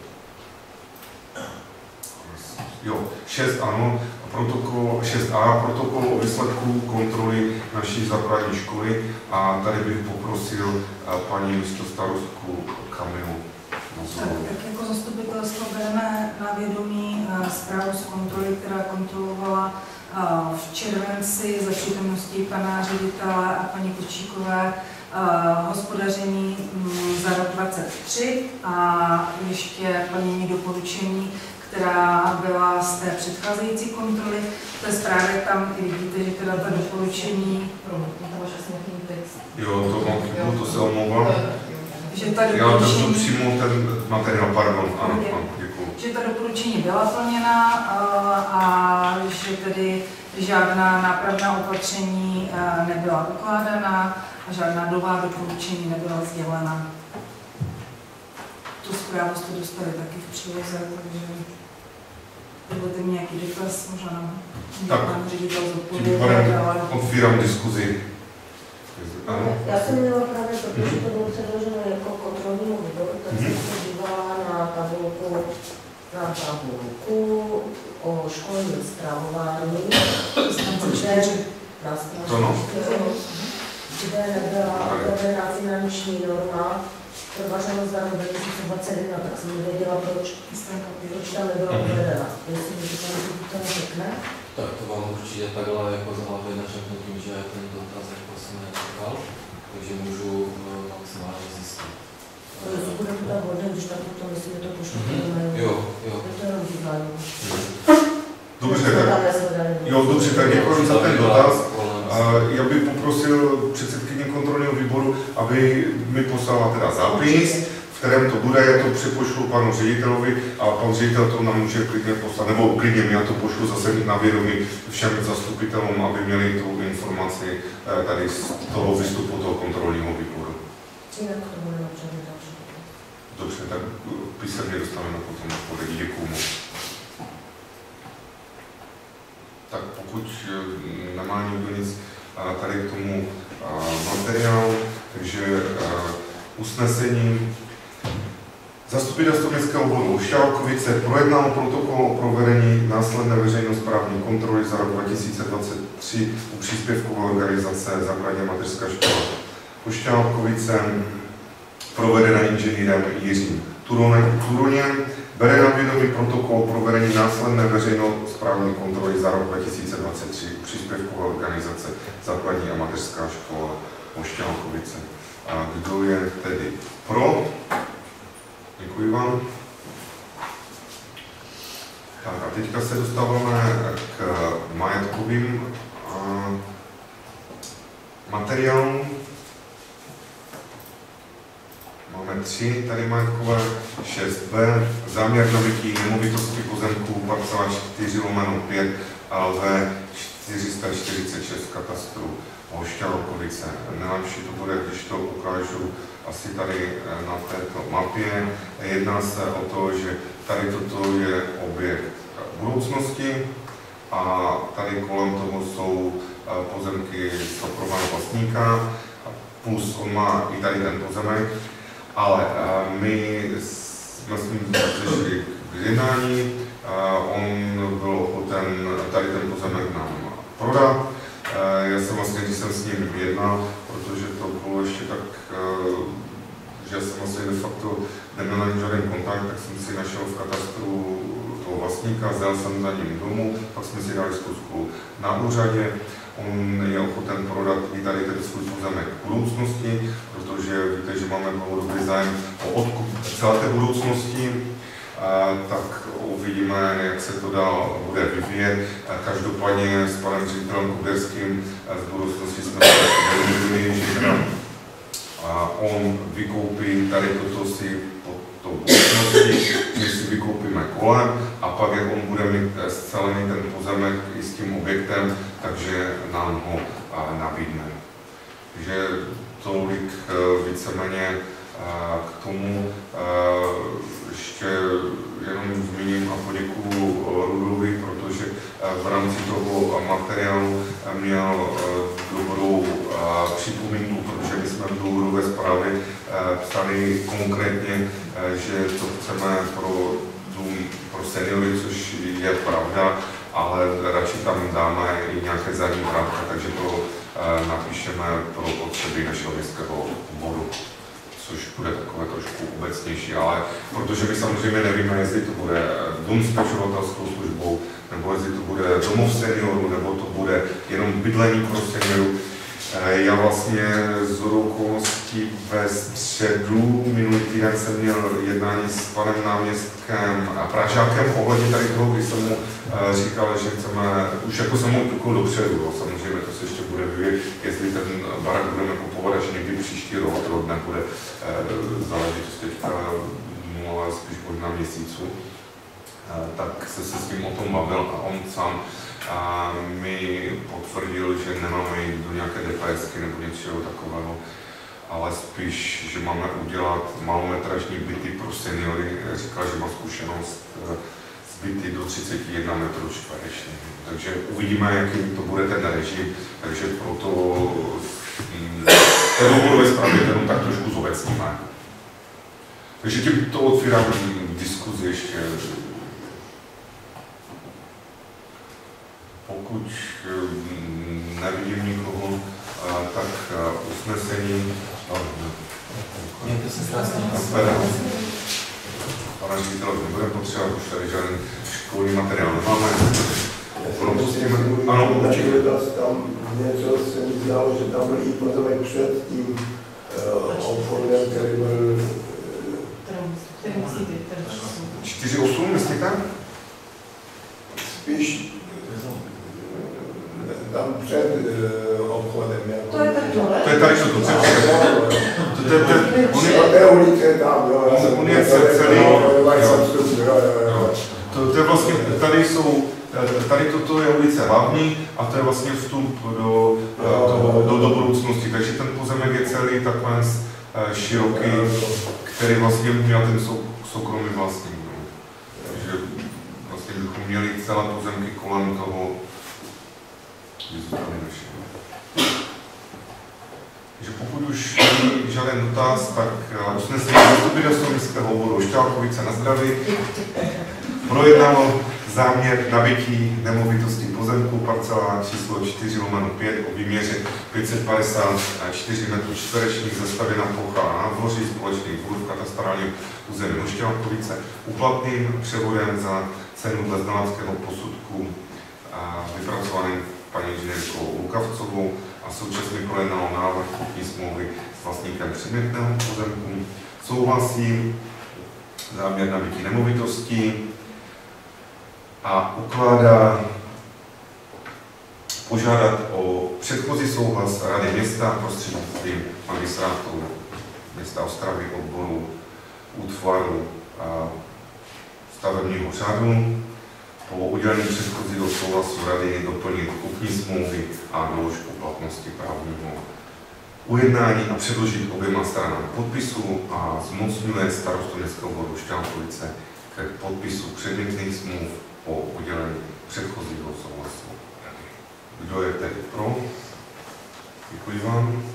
6, ano, protokol 6a, protokol o výsledku kontroly naší základní školy a tady bych poprosil paní místostarostku Kamilu. Tak jako zastupitelstvo bereme na vědomí zprávu z kontroly, která kontrolovala v červenci za přítomností pana ředitele a paní Kočíkové hospodaření za rok 2023 a ještě plnění doporučení, která byla z té předcházející kontroly. V té zprávě tam i vidíte, že teda ta doporučení... Jo, to se omlouvám. Že ta doporučení... Já to přímo ten materiál, pardon, ano, děkuji. Že ta doporučení byla plněna a že tedy žádná nápravná opatření nebyla ukládána a žádná nová doporučení nebyla sdělena. Tu zprávu jste dostali taky v příloze, takže budete mít nějaký dotaz, možná pan ředitel zodpovědět, ale... Otvírám diskuzi. Já jsem měla právě, protože to bylo předloženo jako kontrolního výboru, tak jsem se dívala na tabulku o školním stravování. To no. kde nebyla provedena finanční norma provažovanost za rok 2021, tak jsem nevěděla, proč tam nebyla provedena. Jestli mi to neřekne? Tak to vám určitě takhle jako z hlavy neřeknu tím, že ten dotaz jako jsem nečekal, takže můžu maximálně zjistit. Bude to tak hodně, když tak to myslím, že to pošlu do mailu. Jo. Je to jenom významné. Dobře, tak děkuji za ten dotaz. Já bych poprosil předsedkyni kontrolního výboru, aby mi poslala teda zápis, v kterém to bude, já to přepošlu panu ředitelovi a pan ředitel to nám může klidně poslat, nebo klidně já to pošlu zase na vědomí všem zastupitelům, aby měli tu informaci tady z toho výstupu toho kontrolního výboru. Jinak to bude například další. Dobře, tak písemně dostaneme potom odpovědi. Děkuju moc. Tak pokud nemá nikdo nic tady k tomu materiálu, takže usnesení. Zastupitelstvo městského obvodu Šťálkovice projednalo protokol o provedení následné veřejnosprávní kontroly za rok 2023 u příspěvkové organizace Základní mateřská škola Šťálkovice, provedená inženýrem Jiřím Turuněm. Bere na vědomí protokol o provedení následné veřejnosprávní kontroly za rok 2023 příspěvkové organizace Základní a mateřská škola Šťálkovice. A kdo je tedy pro? Děkuji vám. Tak a teďka se dostáváme k majetkovým materiálům. Máme 3 tady majetkové, 6b, záměr nabytí nemovitosti pozemků parcela 4/5 LV 446 v katastru Šťálkovice. Nejlepší to bude, když to ukážu asi tady na této mapě. Jedná se o to, že tady toto je objekt budoucnosti a tady kolem toho jsou pozemky soukromého vlastníka, plus on má i tady ten pozemek. Ale my jsme s ním přišli k jednání, on byl ochoten tady ten pozemek nám prodat. Já jsem vlastně, když jsem s ním jednal, protože to bylo ještě tak, že jsem vlastně de facto neměl na žádný kontakt, tak jsem si našel v katastru toho vlastníka, vzal jsem za ním domů, pak jsme si dali zkusku na úřadě. On je ochoten prodat i tady ten svůj pozemek v budoucnosti, protože víte, že máme dlouhodobý zájem o odkup celé té budoucnosti, tak uvidíme, jak se to dál bude vyvíjet. Každopádně s panem ředitelem Kuderským z budoucnosti jsme se domluvili, že on vykoupí tady toto si pod tou budoucností, my si vykoupíme kolem a pak, jak on bude mít scelený ten pozemek i s tím objektem, takže nám ho nabídne. Takže tolik víceméně k tomu. Ještě jenom zmíním a poděkuju Rudolfi, protože v rámci toho materiálu měl dobrou připomínku, protože my jsme v důvodové zprávě psali konkrétně, že to chceme pro seniory, což je pravda, ale radši tam dáme i nějaké zadní vrátka, takže to napíšeme pro potřeby našeho městského obvodu, což bude takové trošku obecnější, ale protože my samozřejmě nevíme, jestli to bude dům s pečovatelskou službou, nebo jestli to bude domov seniorů, nebo to bude jenom bydlení pro seniorů. Já vlastně z okolností ve středu minulý týden jsem měl jednání s panem náměstkem a Pražákem ohledně tady toho, kdy jsem mu říkal, že chceme, už jako jsem mu tukl dopředu, samozřejmě to se ještě bude vyvíjet, jestli ten barák budeme kupovat až někdy příští rok, to nebude záležitost teďka, ale spíš možná měsíců. Tak se s ním o tom bavil a on sám mi potvrdil, že nemáme jít do nějaké DPSky nebo něčeho takového, ale spíš, že máme udělat malometražní byty pro seniory. Říkal, že má zkušenost s byty do 31 metrů čtverečních. Takže uvidíme, jaký to bude ten režim, takže proto ten důvodové zprávě jenom tak trošku zobecníme. Takže tím to otvírám diskuzi ještě. Pokud nevidím nikoho tak usnesení. Mějte se krásně. Pana ředitele, nebudeme potřebovat už tady žádný školní materiál. Nemáme. Propustíme. Ano, určitě. Tam něco se mi zdálo, že tam byl i pozemek před tím obchodem, který byl... 4,8, myslíte? Spíš tam před obchodem. Jako. To je tak dole. To je tady, co to To je ulice tam, jo. On je celý. Jo. To je vlastně, tady jsou, tady toto je ulice hlavní a to je vlastně vstup do budoucnosti. Takže ten pozemek je celý takhle široký, který vlastně měl ten soukromý vlastník. Takže vlastně bychom měli celé pozemky kolem toho, kde zůstane naše. Takže pokud už není žádný dotaz, tak usnesení zastupitelstva městského obvodu Šťálkovice na zdraví projednalo záměr nabití nemovitosti pozemku parcela číslo 4/5 o výměře 554 m2, zastavěna plocha a nádvoří, společný dvůr v katastrálním území Šťálkovice, úplatným převodem za cenu dle znaleckého posudku vypracovaným paní inženýrkou Lukavcovou a současně projednalo návrh kupní smlouvy s vlastníkem předmětného pozemku. Souhlasí záměr nabití nemovitostí a ukládá požádat o předchozí souhlas Rady města prostřednictvím magistrátu města Ostravy, odboru, útvaru stavebního řádu. Po udělení předchozího souhlasu Rady doplnit kupní smlouvy a doložku platnosti právního ujednání a předložit oběma stranám podpisu a zmocňuje starostu městského obvodu Šťálkovice k podpisu předmětných smluv po udělení předchozího souhlasu Rady. Kdo je tedy pro? Děkuji vám.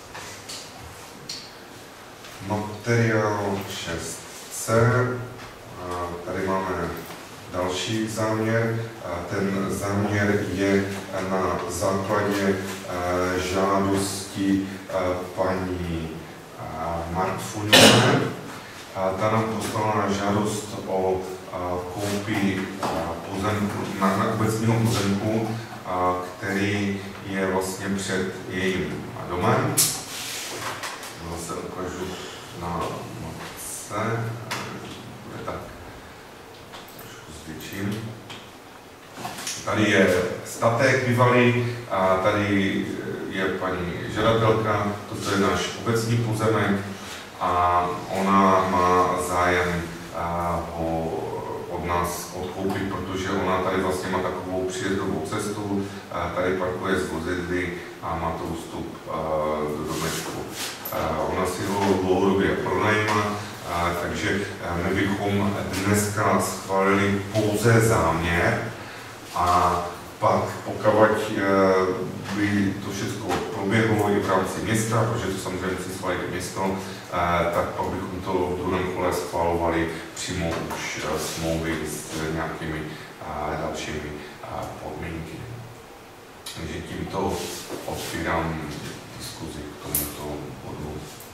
Materiál 6c. Tady máme další záměr. Ten záměr je na základě žádosti paní Martfunové. Ta nám poslala žádost o koupi pozemku, na obecního pozemku, který je vlastně před jejím domem. Zase ukážu na mapce. Bude tak. Zvětším. Tady je statek bývalý a tady je paní žadatelka, toto je náš obecní pozemek a ona má zájem ho od nás odkoupit, protože ona tady vlastně má takovou příjezdovou cestu, tady parkuje z vozidly a má to vstup do domečku. Ona si ho dlouhodobě pronajímá, takže my bychom dneska schválili pouze záměr a pak pokud by to všechno proběhlo i v rámci města, protože to samozřejmě musí schválit město, tak pak bychom to v druhém kole schvalovali přímo už smlouvy s nějakými dalšími podmínky. Takže tímto otvírám diskuzi k tomuto bodu.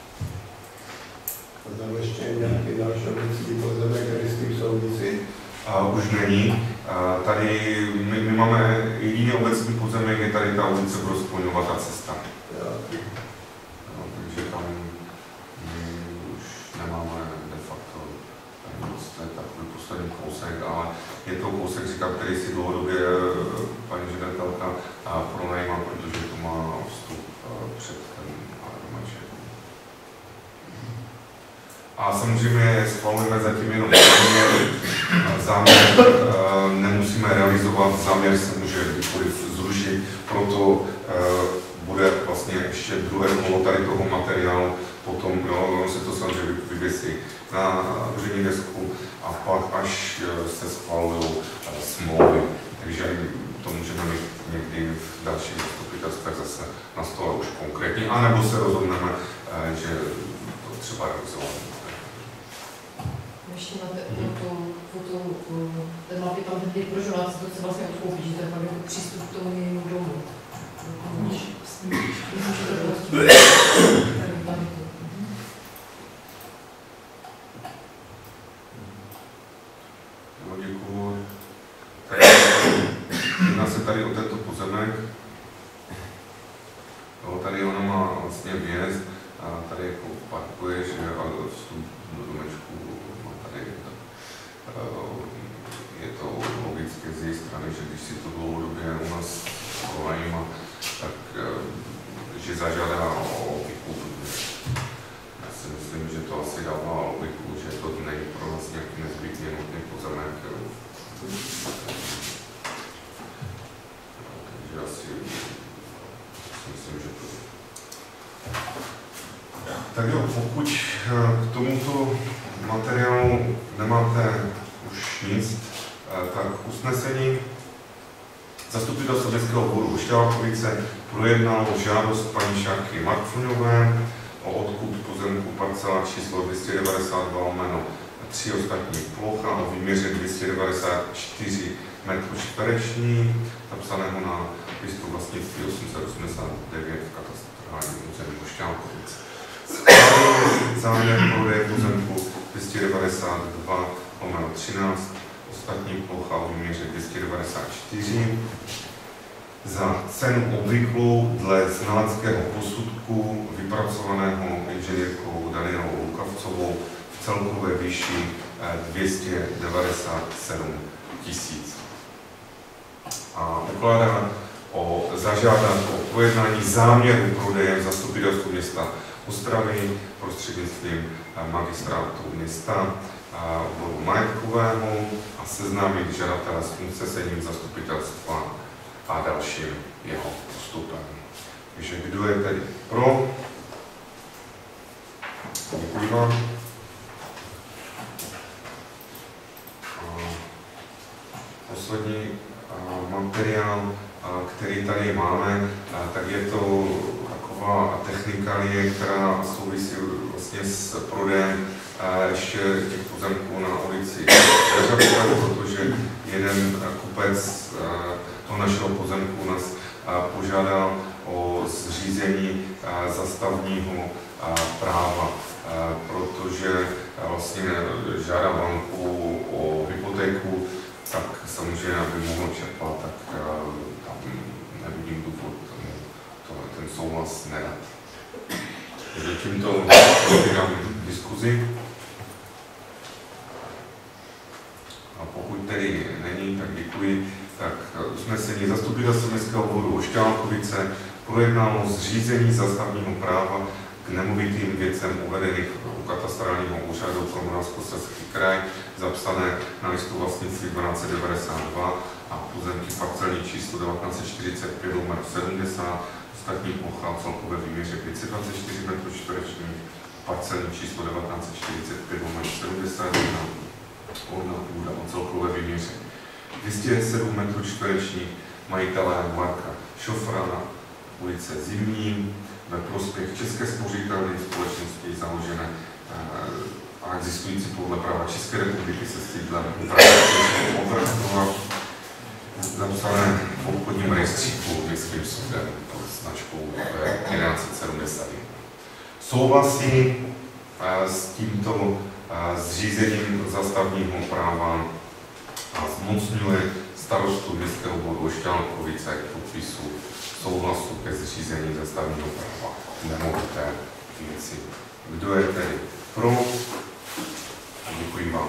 Tam ještě nějaký další obecní pozemek, který s tím souvisí? Už není. Tady my máme jediný obecní pozemek, je tady ta ulice Brospoňová, ta cesta. Takže tam už nemáme de facto nic, to je takový poslední kousek, ale je to kousek, říkám, který si dlouhodobě paní žadatelka pronajímá, protože to má vstup před ten domeček. A samozřejmě schvalujeme zatím jenom záměr, nemusíme realizovat, záměr se může kdykoliv zrušit, proto bude vlastně ještě druhé kolo tady toho materiálu, potom se to samozřejmě vyvěsí na úřední desku a pak až se schvalují smlouvy, takže to můžeme mít někdy v dalších zastupitelstvech zase na stole už konkrétně, anebo se rozhodneme, že to třeba realizovat. Ještě na ten mapě tam teď pro žonáci to chce vlastně odkoupit, že to je fakt jako přístup k tomu jejímu domu. No, děkuju. Jedná se tady o tento pozemek. Jo, tady ona má vlastně vjezd a tady jako parkuješ a vstup do domečku má tady. Je to logické z její strany, že když si to dlouhodobě u nás volají, tak že zažádá o výkup. Já si myslím, že to asi dává logiku, že to není pro nás nějaký nezbytně nutný pozemek. Takže asi myslím, že to... Tak jo, pokud k tomuto materiálu nemáte už nic, tak usnesení Zastupitelstvo městského obvodu Šťákovice projednalo žádost paní Šárky Markfuňové o odkup pozemku parcela číslo 292/3 ostatní plocha o výměře 294 m2, napsaného na listu vlastnictví 889 v katastrálním území Šťákovice. Záměr prodeje pozemku 292/13 ostatní plocha o výměře 294 za cenu obvyklou dle znaleckého posudku vypracovaného inženýrkou Danielou Lukavcovou v celkové výši 297 000. A ukládá zažádat o pojednání záměru prodeje zastupitelstvu města Ostravy prostřednictvím magistrátu města odboru majetkového a seznámit žadatele s usnesením zastupitelstva a dalším jeho postupem. Takže kdo je tedy pro? Děkuji vám. Poslední materiál, který tady máme, tak je to taková technikalie, která souvisí vlastně s prodejem ještě těch pozemků na ulici Jařabka, protože jeden kupec toho našeho pozemku nás požádal o zřízení zastavního práva, protože vlastně žádá banku o hypotéku, tak samozřejmě, aby mohl čerpat, tak tam nevidím důvod ten souhlas nedat. Takže tímto otevírám diskuzi. A pokud tedy není, tak děkuji. Tak usnesení Zastupitelstva městského obvodu Šťákovice projednalo zřízení zastavního práva k nemovitým věcem uvedených u katastrálního úřadu pro Moravskoslezský kraj, zapsané na listu vlastnictví 1292 a pozemky parcelní číslo 1945/70, ostatní plocha o celkové výměře 524 m2, parcelní číslo 1945/71, orná půda o celkové výměře 207 m2, majitelé Marka Šofra na ulice Zimní, ve prospěch České spořitelné společnosti založené a existující podle práva České republiky se sídlem Obrachova, zapsané v obchodním rejstříku městským soudem pod značkou 1170. Souhlasí s tímto zřízením zastavního práva a zmocňuje starostu městského obvodu Šťákovice k podpisu souhlasu ke zřízení zastavního práva nemovité věci. Kdo je tedy pro? Děkuji vám.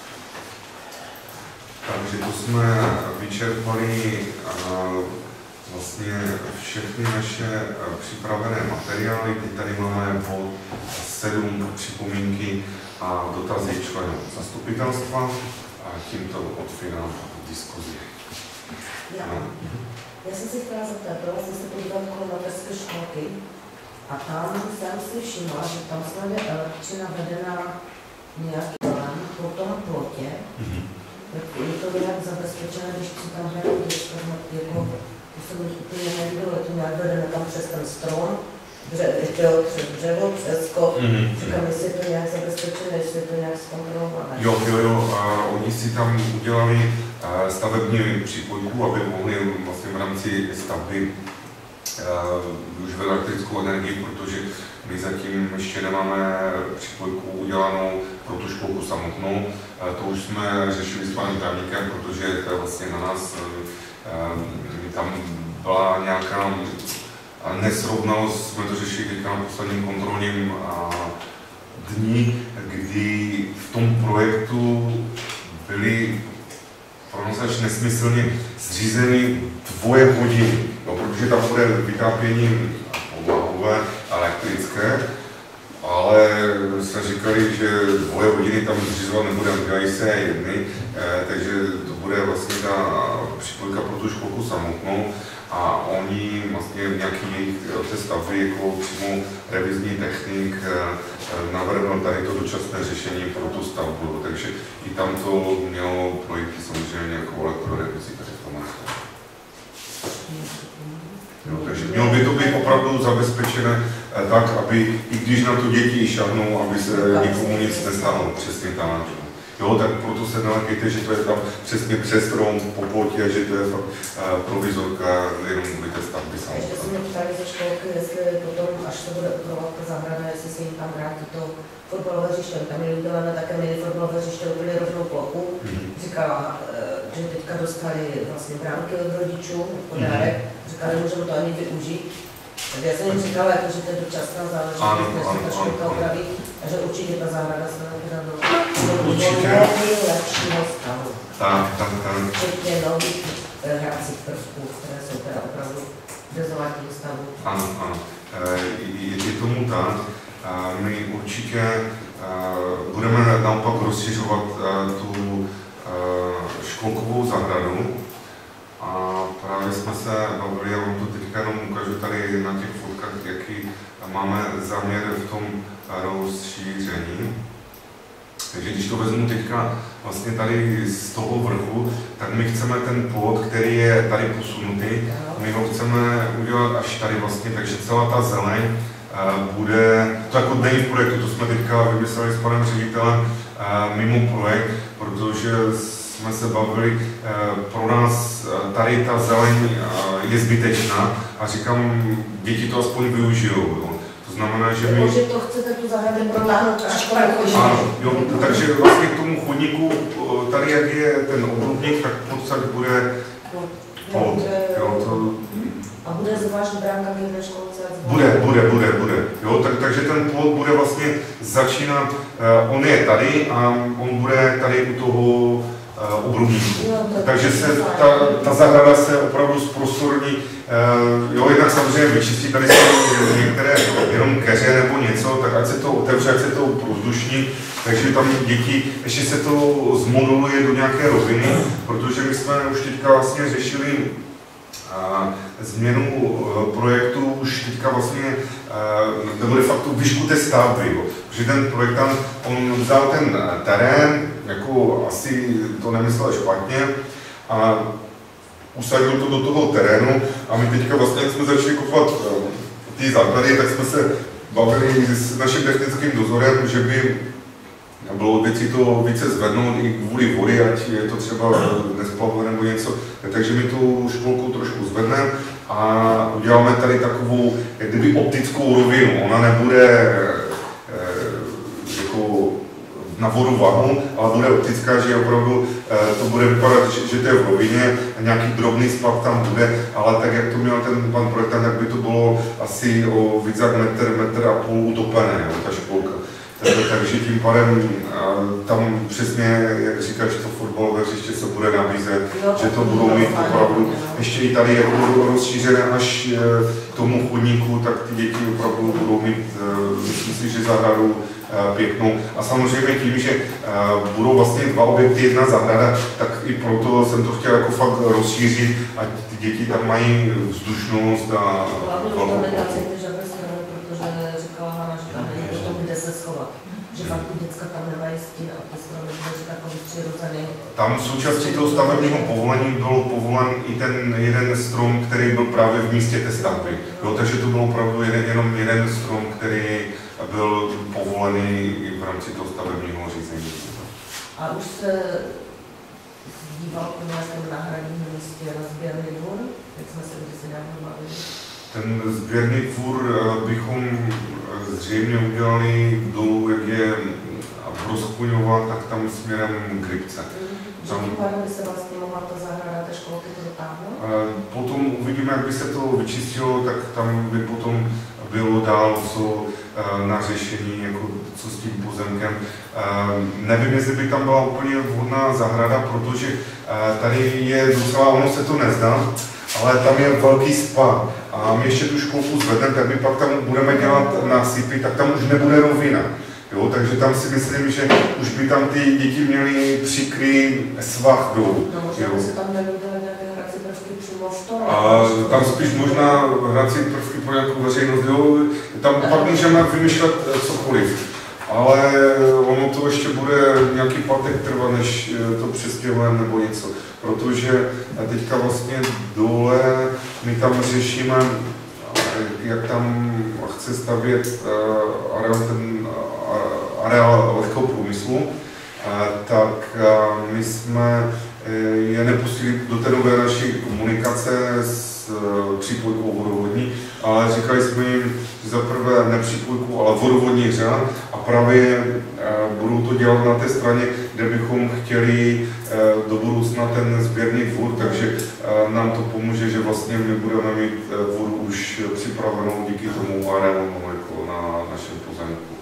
Takže to jsme vyčerpali vlastně všechny naše připravené materiály. Teď tady máme bod 7 připomínky a dotazy členů zastupitelstva. A tímto otvírám diskuzi. Já jsem si chtěla zeptat, protože jsem se podíval kolem mateřské školky a tam jsem si všimla, že tam snad je elektřina vedená nějaký plán po tom plotě. Je to nějak zabezpečené, když si tam hrají děcko, jako to se mi úplně nevidělo, je to nějak vedené tam přes ten strom, přes dřevo, přes skok. Říkám, jestli je to nějak zabezpečené, jestli je to nějak zkontrolované. Jo, oni si tam udělali stavební připojku, aby mohli vlastně v rámci stavby už v elektrickou energii, protože my zatím ještě nemáme připojku udělanou pro tu školku samotnou. To už jsme řešili s panem právníkem, protože to je vlastně na nás, tam byla nějaká nesrovnalost, jsme to řešili teďka na posledním kontrolním dní, kdy v tom projektu byly pro nás až nesmyslně zřízeny 2 hodiny, no, protože tam bude vytápění podlahové elektrické, ale jsme říkali, že 2 hodiny tam zřizovat nebudeme, dělají se jedny, takže to bude vlastně ta připojka pro tu školku samotnou a oni vlastně nějaký jejich té stavby jako přímo revizní technik navrhnul tady to dočasné řešení pro tu stavbu, takže i tam to mělo projít samozřejmě jako elektrorevizi tady v tom. Takže mělo by to být opravdu zabezpečené tak, aby i když na to děti šahnou, aby se nikomu nic nestalo, přesně tak. Jo, tak proto se nalekejte, že to je tam přesně přes strom po plotě, že to je fakt provizorka, jenom kvůli té stavby samotné. Ještě se mě ptali ze školky, jestli potom, až se bude opravovat ta zahrada, jestli se jim tam vrátí to fotbalové hřiště. Tam je udělané také mini fotbalové hřiště, úplně rovnou plochu. Říkala, že teďka dostali vlastně bránky od rodičů, podárek. Říkali, můžeme to ani využít. Tak já jsem jim říkala, jako, že to je dočasná záležitost, než se ta školka opraví a že určitě ta zahrada se nakonec do lepšího stavu. Tak. Včetně nových hracích prvků, které jsou teda opravdu v dezolátním stavu. Ano. Je tomu tak. My určitě budeme naopak rozšiřovat tu školkovou zahradu. A právě jsme se bavili, já vám to teďka jenom ukážu tady na těch fotkách, jaký máme záměr v tom rozšíření. Takže když to vezmu teďka vlastně tady z toho vrchu, tak my chceme ten plot, který je tady posunutý, my ho chceme udělat až tady vlastně, takže celá ta zeleň bude, to jako není v projektu, to jsme teďka vymysleli s panem ředitelem mimo projekt, protože jsme se bavili, pro nás tady ta zeleň je zbytečná a říkám, děti to aspoň využijou. Jo. To znamená, že my... Že to chcete tu zahradu protáhnout až po takže vlastně k tomu chodníku, tady jak je ten obrubník, tak v podstatě bude plot. A bude zvláštní bránka k jedné školce? Bude. Jo, takže ten plot bude vlastně začínat, on je tady a on bude tady u toho obrubníku. Takže se ta zahrada se opravdu zprostorní, jo, jednak samozřejmě vyčistí, tady jsou některé jenom keře nebo něco, tak ať se to otevře, ať se to prozdušní, takže tam děti, ještě se to zmoduluje do nějaké roviny, protože my jsme už teďka vlastně řešili změnu projektu už teďka vlastně, nebo de facto výšku té stavby, jo. Protože ten projektant, on vzal ten terén, jako asi to nemyslel špatně, a usadil to do toho terénu a my teďka vlastně, jak jsme začali kopat ty základy, tak jsme se bavili s naším technickým dozorem, že by bylo věci to více zvednout i kvůli vody, ať je to třeba nesplavuje nebo něco. Takže my tu školku trošku zvedneme a uděláme tady takovou, jak kdyby optickou rovinu. Ona nebude jako na vodu vahu, ale bude optická, že opravdu to bude vypadat, že to je v rovině, nějaký drobný splav tam bude, ale tak, jak to měl ten pan projektant, tak by to bylo asi o víc jak metr a půl utopené, jo, ta školka. Takže tím pádem tam přesně, jak říkáš, to fotbalové hřiště se bude nabízet, že to budou mít opravdu ještě i tady jako rozšířené až k tomu chodníku, tak ty děti opravdu budou mít, myslím si, že zahradu pěknou. A samozřejmě tím, že budou vlastně 2 objekty, 1 zahrada, tak i proto jsem to chtěl jako fakt rozšířit, ať ty děti tam mají vzdušnost a se schovat. Že fakt děcka tam nemají stín a ty stromy budou takový přirozený. Tam součástí toho stavebního povolení byl povolen i ten jeden strom, který byl právě v místě té stavby. Jo, takže to byl opravdu jenom jeden strom, který byl povolený i v rámci toho stavebního řízení. A už se díval po nějakém náhradním místě na sběrný dvůr, jak jsme se kdysi dávno bavili? Ten sběrný dvůr bychom zřejmě udělali dolů, jak je Proskuňová, tak tam směrem k Rybce. Tím pádem by se vlastně mohla ta zahrada té školky to dotáhnout? Potom uvidíme, jak by se to vyčistilo, tak tam by potom bylo dál co na řešení, jako co s tím pozemkem. Nevím, jestli by tam byla úplně vhodná zahrada, protože tady je docela, ono se to nezdá, ale tam je velký spa a my ještě tu školku zvedneme, tak my pak tam budeme dělat násypy, tak tam už nebude rovina. Jo, takže tam si myslím, že už by tam ty děti měly přikrý svah dolů. No možná by se tam nevěděli nějaké hrací prvky přímo v tom. A tam spíš možná hrací prvky pro nějakou veřejnost, jo, tam pak můžeme vymýšlet cokoliv. Ale ono to ještě bude nějaký patek trvat, než to přestěhujeme nebo něco. Protože teďka vlastně dole my tam řešíme, jak tam chce stavět areál lehkého průmyslu, tak my jsme je nepustili do té nové naší komunikace s přípojkou vodovodní, ale říkali jsme jim, že za prvé ne přípojku, ale vodovodní hřad a právě budou to dělat na té straně, kde bychom chtěli do budoucna ten sběrný dvůr, takže nám to pomůže, že vlastně my budeme mít vodu už připravenou díky tomu areálu jako na našem pozemku.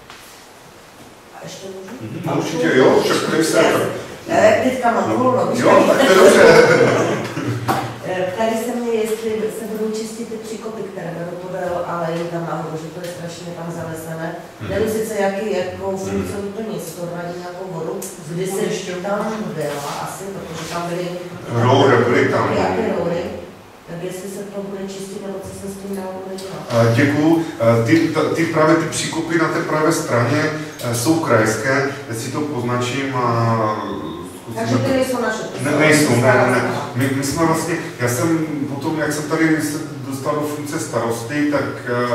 A ještě můžu? No, určitě jo, však tady se... Teďka mám volno. Jo, tak to je dobře. Ptali se mě, jestli se budou čistit ty příkopy, které vedou podél, ale je tam nahoru, že to je strašně tam zalesené. Nevím sice, jakou funkci plní, jestli to radí nějakou vodu, kdy se tam byla asi, protože tam byly byly tam. Jaké roury, tak jestli se to bude čistit, nebo co se s tím dál bude dělat. Děkuju. Právě ty příkopy na té pravé straně jsou krajské, já si to poznačím a takže ty nejsou naše? Nejsou, ne. My jsme vlastně, já jsem potom, jak jsem tady se dostal do funkce starosty, tak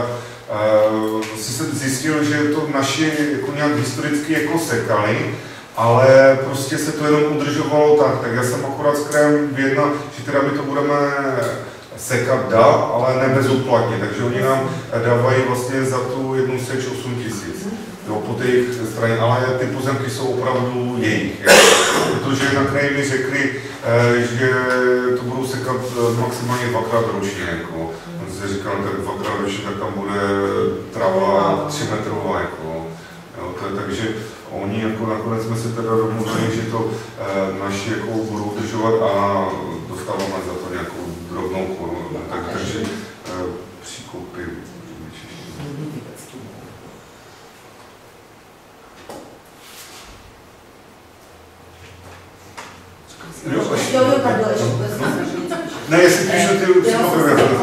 si zjistil, že to naši jako nějak historicky jako sekali, ale prostě se to jenom udržovalo tak já jsem akorát s krajem vyjednal, že teda my to budeme sekat dál, ale ne bezúplatně, takže oni nám dávají vlastně za tu jednu seč 8 000, po té jejich straně, ale ty pozemky jsou opravdu jejich, protože na kraji mi řekli, že to budou sekat maximálně 2krát ročně, jako. On si říkal, tak 2krát ročně, tak tam bude trava 3 metrová, jako. Takže oni jako nakonec jsme se teda domluvili, že to naši jako budou udržovat a dostáváme za to nějakou drobnou korunu. Takže příkopy. Ne, jestli píšu ty příkopy.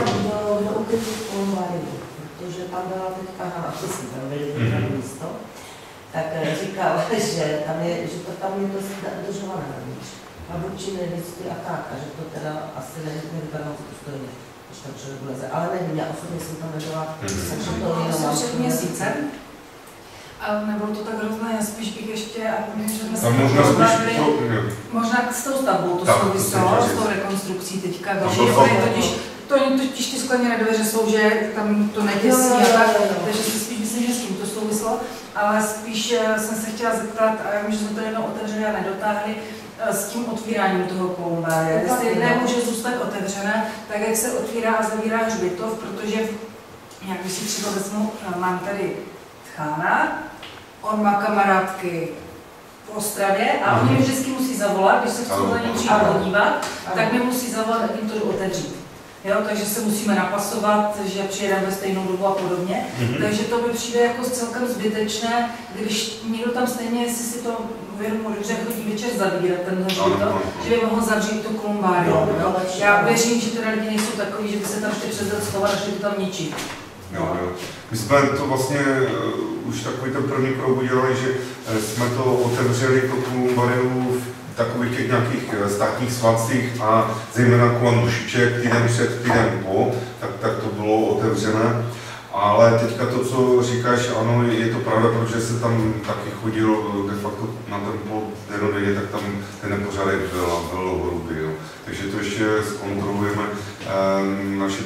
Protože tam byla teďka na velké místo, tak říkal, že to tam je dost dodržované navíc. A vůči nevěsty a tak, a že to teda asi nevypadá moc důstojně, když tam člověk vleze. Ale nevím, já osobně jsem tam nebyla, takže to jenom mám. Před měsícem. Ale nebylo to tak hrozné, spíš bych ještě, a že jsme se možná s tou stavbou to souviselo, s tou rekonstrukcí teďka, to totiž ty skleněné dveře jsou, že tam to netěsí a tak, takže si spíš myslím, že s tím to souvislo, ale spíš jsem se chtěla zeptat, a já vím, že jsme to jednou otevřeli a nedotáhli, s tím otvíráním toho kolumbária, jestli nemůže zůstat otevřené, tak jak se otvírá a zavírá hřbitov, protože, jak když si třeba vezmu, mám tady Tchána, on má kamarádky v Ostravě a oni vždycky musí zavolat, když se chcou za něčím podívat, tak mi musí zavolat, jak jim to otevřít. Jo, takže se musíme napasovat, že přijedeme ve stejnou dobu a podobně. Takže to by přijde jako celkem zbytečné, když někdo tam stejně, jestli si to uvědomuje, dobře chodí večer zavírat ten hřbitov, že by mohl zavřít to kolumbárium. Já věřím, že teda lidi nejsou takový, že by se tam šli přes den schovat a šli to tam ničit. Jo. My jsme to vlastně už takový ten první krok udělali, že jsme to otevřeli to kolumbarium v takových těch nějakých státních svátcích a zejména kolem dušiček, týden před, týden po, tak to bylo otevřené. Ale teďka to, co říkáš, ano, je to pravda, protože se tam taky chodil de facto na ten pol denodenně, tak tam ten nepořádek byl hrubý. Takže to ještě zkontrolujeme. Naše technické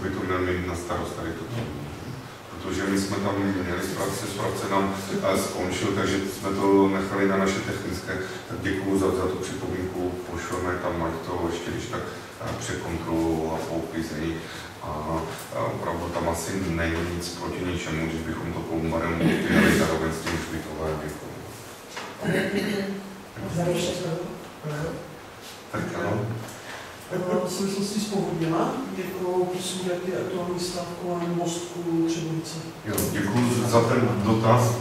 by to měl mít na starost tady toto. Protože my jsme tam měli správce nám skončil, takže jsme to nechali na naše technické. Tak děkuju za tu připomínku, pošleme tam, ať to ještě když tak překontrolují a pouklízejí. A opravdu tam asi není nic proti ničemu, když bychom to Kolumbarem udělali zároveň s tím špitovém věku. Tak ano. V souvislosti s povodněma, jako prosím, jak je aktuální stav kolem mostku Třebovice? Jo, děkuji za ten dotaz.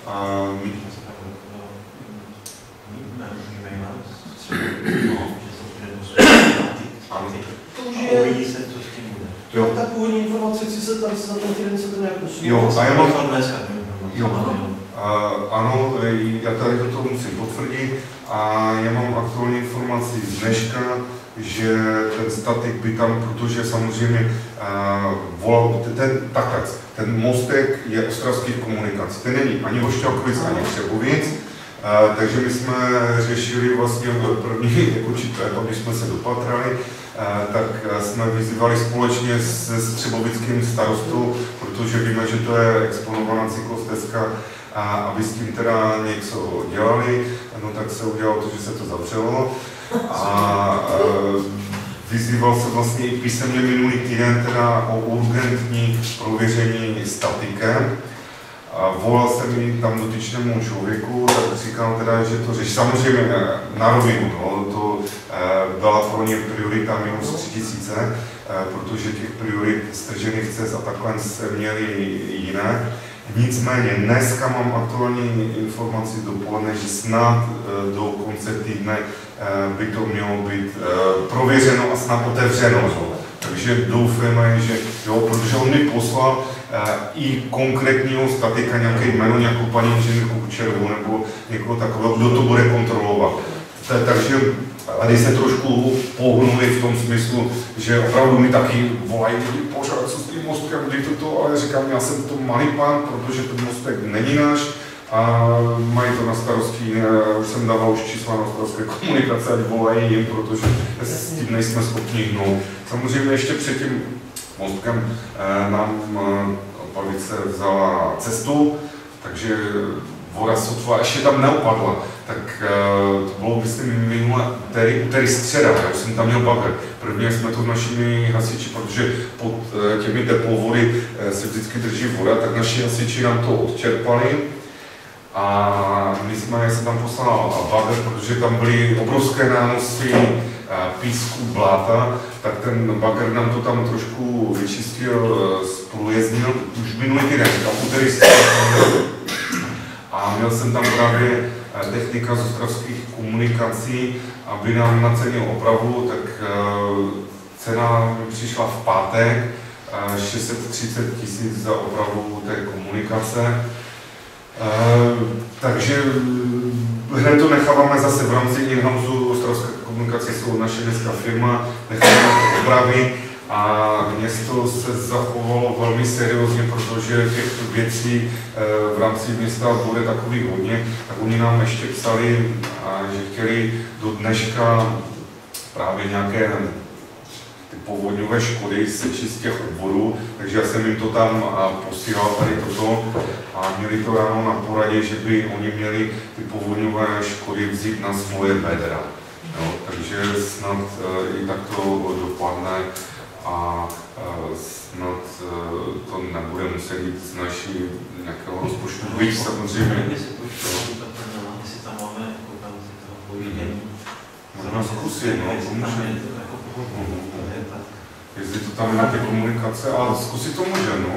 To už je ta původní informace, chci se tady za ten týden se to nějak posunout. Jo, a já mám ano, já tady to musím potvrdit a já mám aktuální informaci z dneška, že ten statik by tam, protože samozřejmě volal, ten mostek je ostravských komunikací, ten není ani Ošťalkovic, ani Třebovic, takže my jsme řešili vlastně první určité, když jsme se dopatrali, tak jsme vyzývali společně se střebovickým starostou, protože víme, že to je exponovaná cyklostezka, aby s tím teda něco dělali, no tak se udělalo to, že se to zavřelo a vyzýval se vlastně i písemně minulý týden teda o urgentní prověření statikem. Volal jsem i tam dotyčnému člověku, tak říkal teda, že to řeší. Samozřejmě na rovinu, no, to byla pro ně priorita minus 3000, protože těch priorit stržených cest a takhle se měli jiné. Nicméně dneska mám aktuální informaci dopoledne, že snad do konce týdne by to mělo být prověřeno a snad otevřeno. Takže doufáme, že jo, protože on mi poslal i konkrétního statika, nějaké jméno, nějakou paní inženýrku Kučerovou nebo někoho takového, kdo to bude kontrolovat. Takže tady se trošku pohnuli v tom smyslu, že opravdu mi taky volají lidi pořád, co s tím mostkem, kdy to, ale říkám, já jsem to malý pán, protože ten mostek není náš a mají to na starosti, už jsem dával už čísla na ostravské komunikace, ať volají jim, protože s tím nejsme schopni hnout. Samozřejmě ještě před tím mostkem nám Opavice vzala cestu, takže voda sotva ještě tam neopadla. Tak to bylo, myslím, minulé úterý středa, já už jsem tam měl bagr. Prvně jsme to našimi hasiči, protože pod těmi teplovody se vždycky drží voda, tak naši hasiči nám to odčerpali. A my jsme se tam poslal bagr, protože tam byly obrovské nánosy písku, bláta, tak ten bagr nám to tam trošku vyčistil, spolujezdnil už minulý týden, tam úterý a měl jsem tam právě technika z ostravských komunikací, aby nám nacenil opravu, tak cena přišla v pátek, 630 000 za opravu té komunikace. Takže hned to necháváme zase v rámci in-house ostravské komunikace, jsou naše dneska firma, necháváme to opravit a město se zachovalo velmi seriózně, protože těch věcí v rámci města bude takových hodně, tak oni nám ještě psali, že chtěli do dneška právě nějaké ty povodňové škody sečíst z těch obvodů, takže já jsem jim to tam posílal tady toto a měli to ráno na poradě, že by oni měli ty povodňové škody vzít na svoje bedra. Jo, takže snad i tak to dopadne a snad to nebude muset jít z naší nějakého rozpočtu. Víš, samozřejmě. Jestli tam máme toho povídení. Možná zkusit, no, pomůže. Jestli to tam je na té komunikace, ale zkusit to může, no.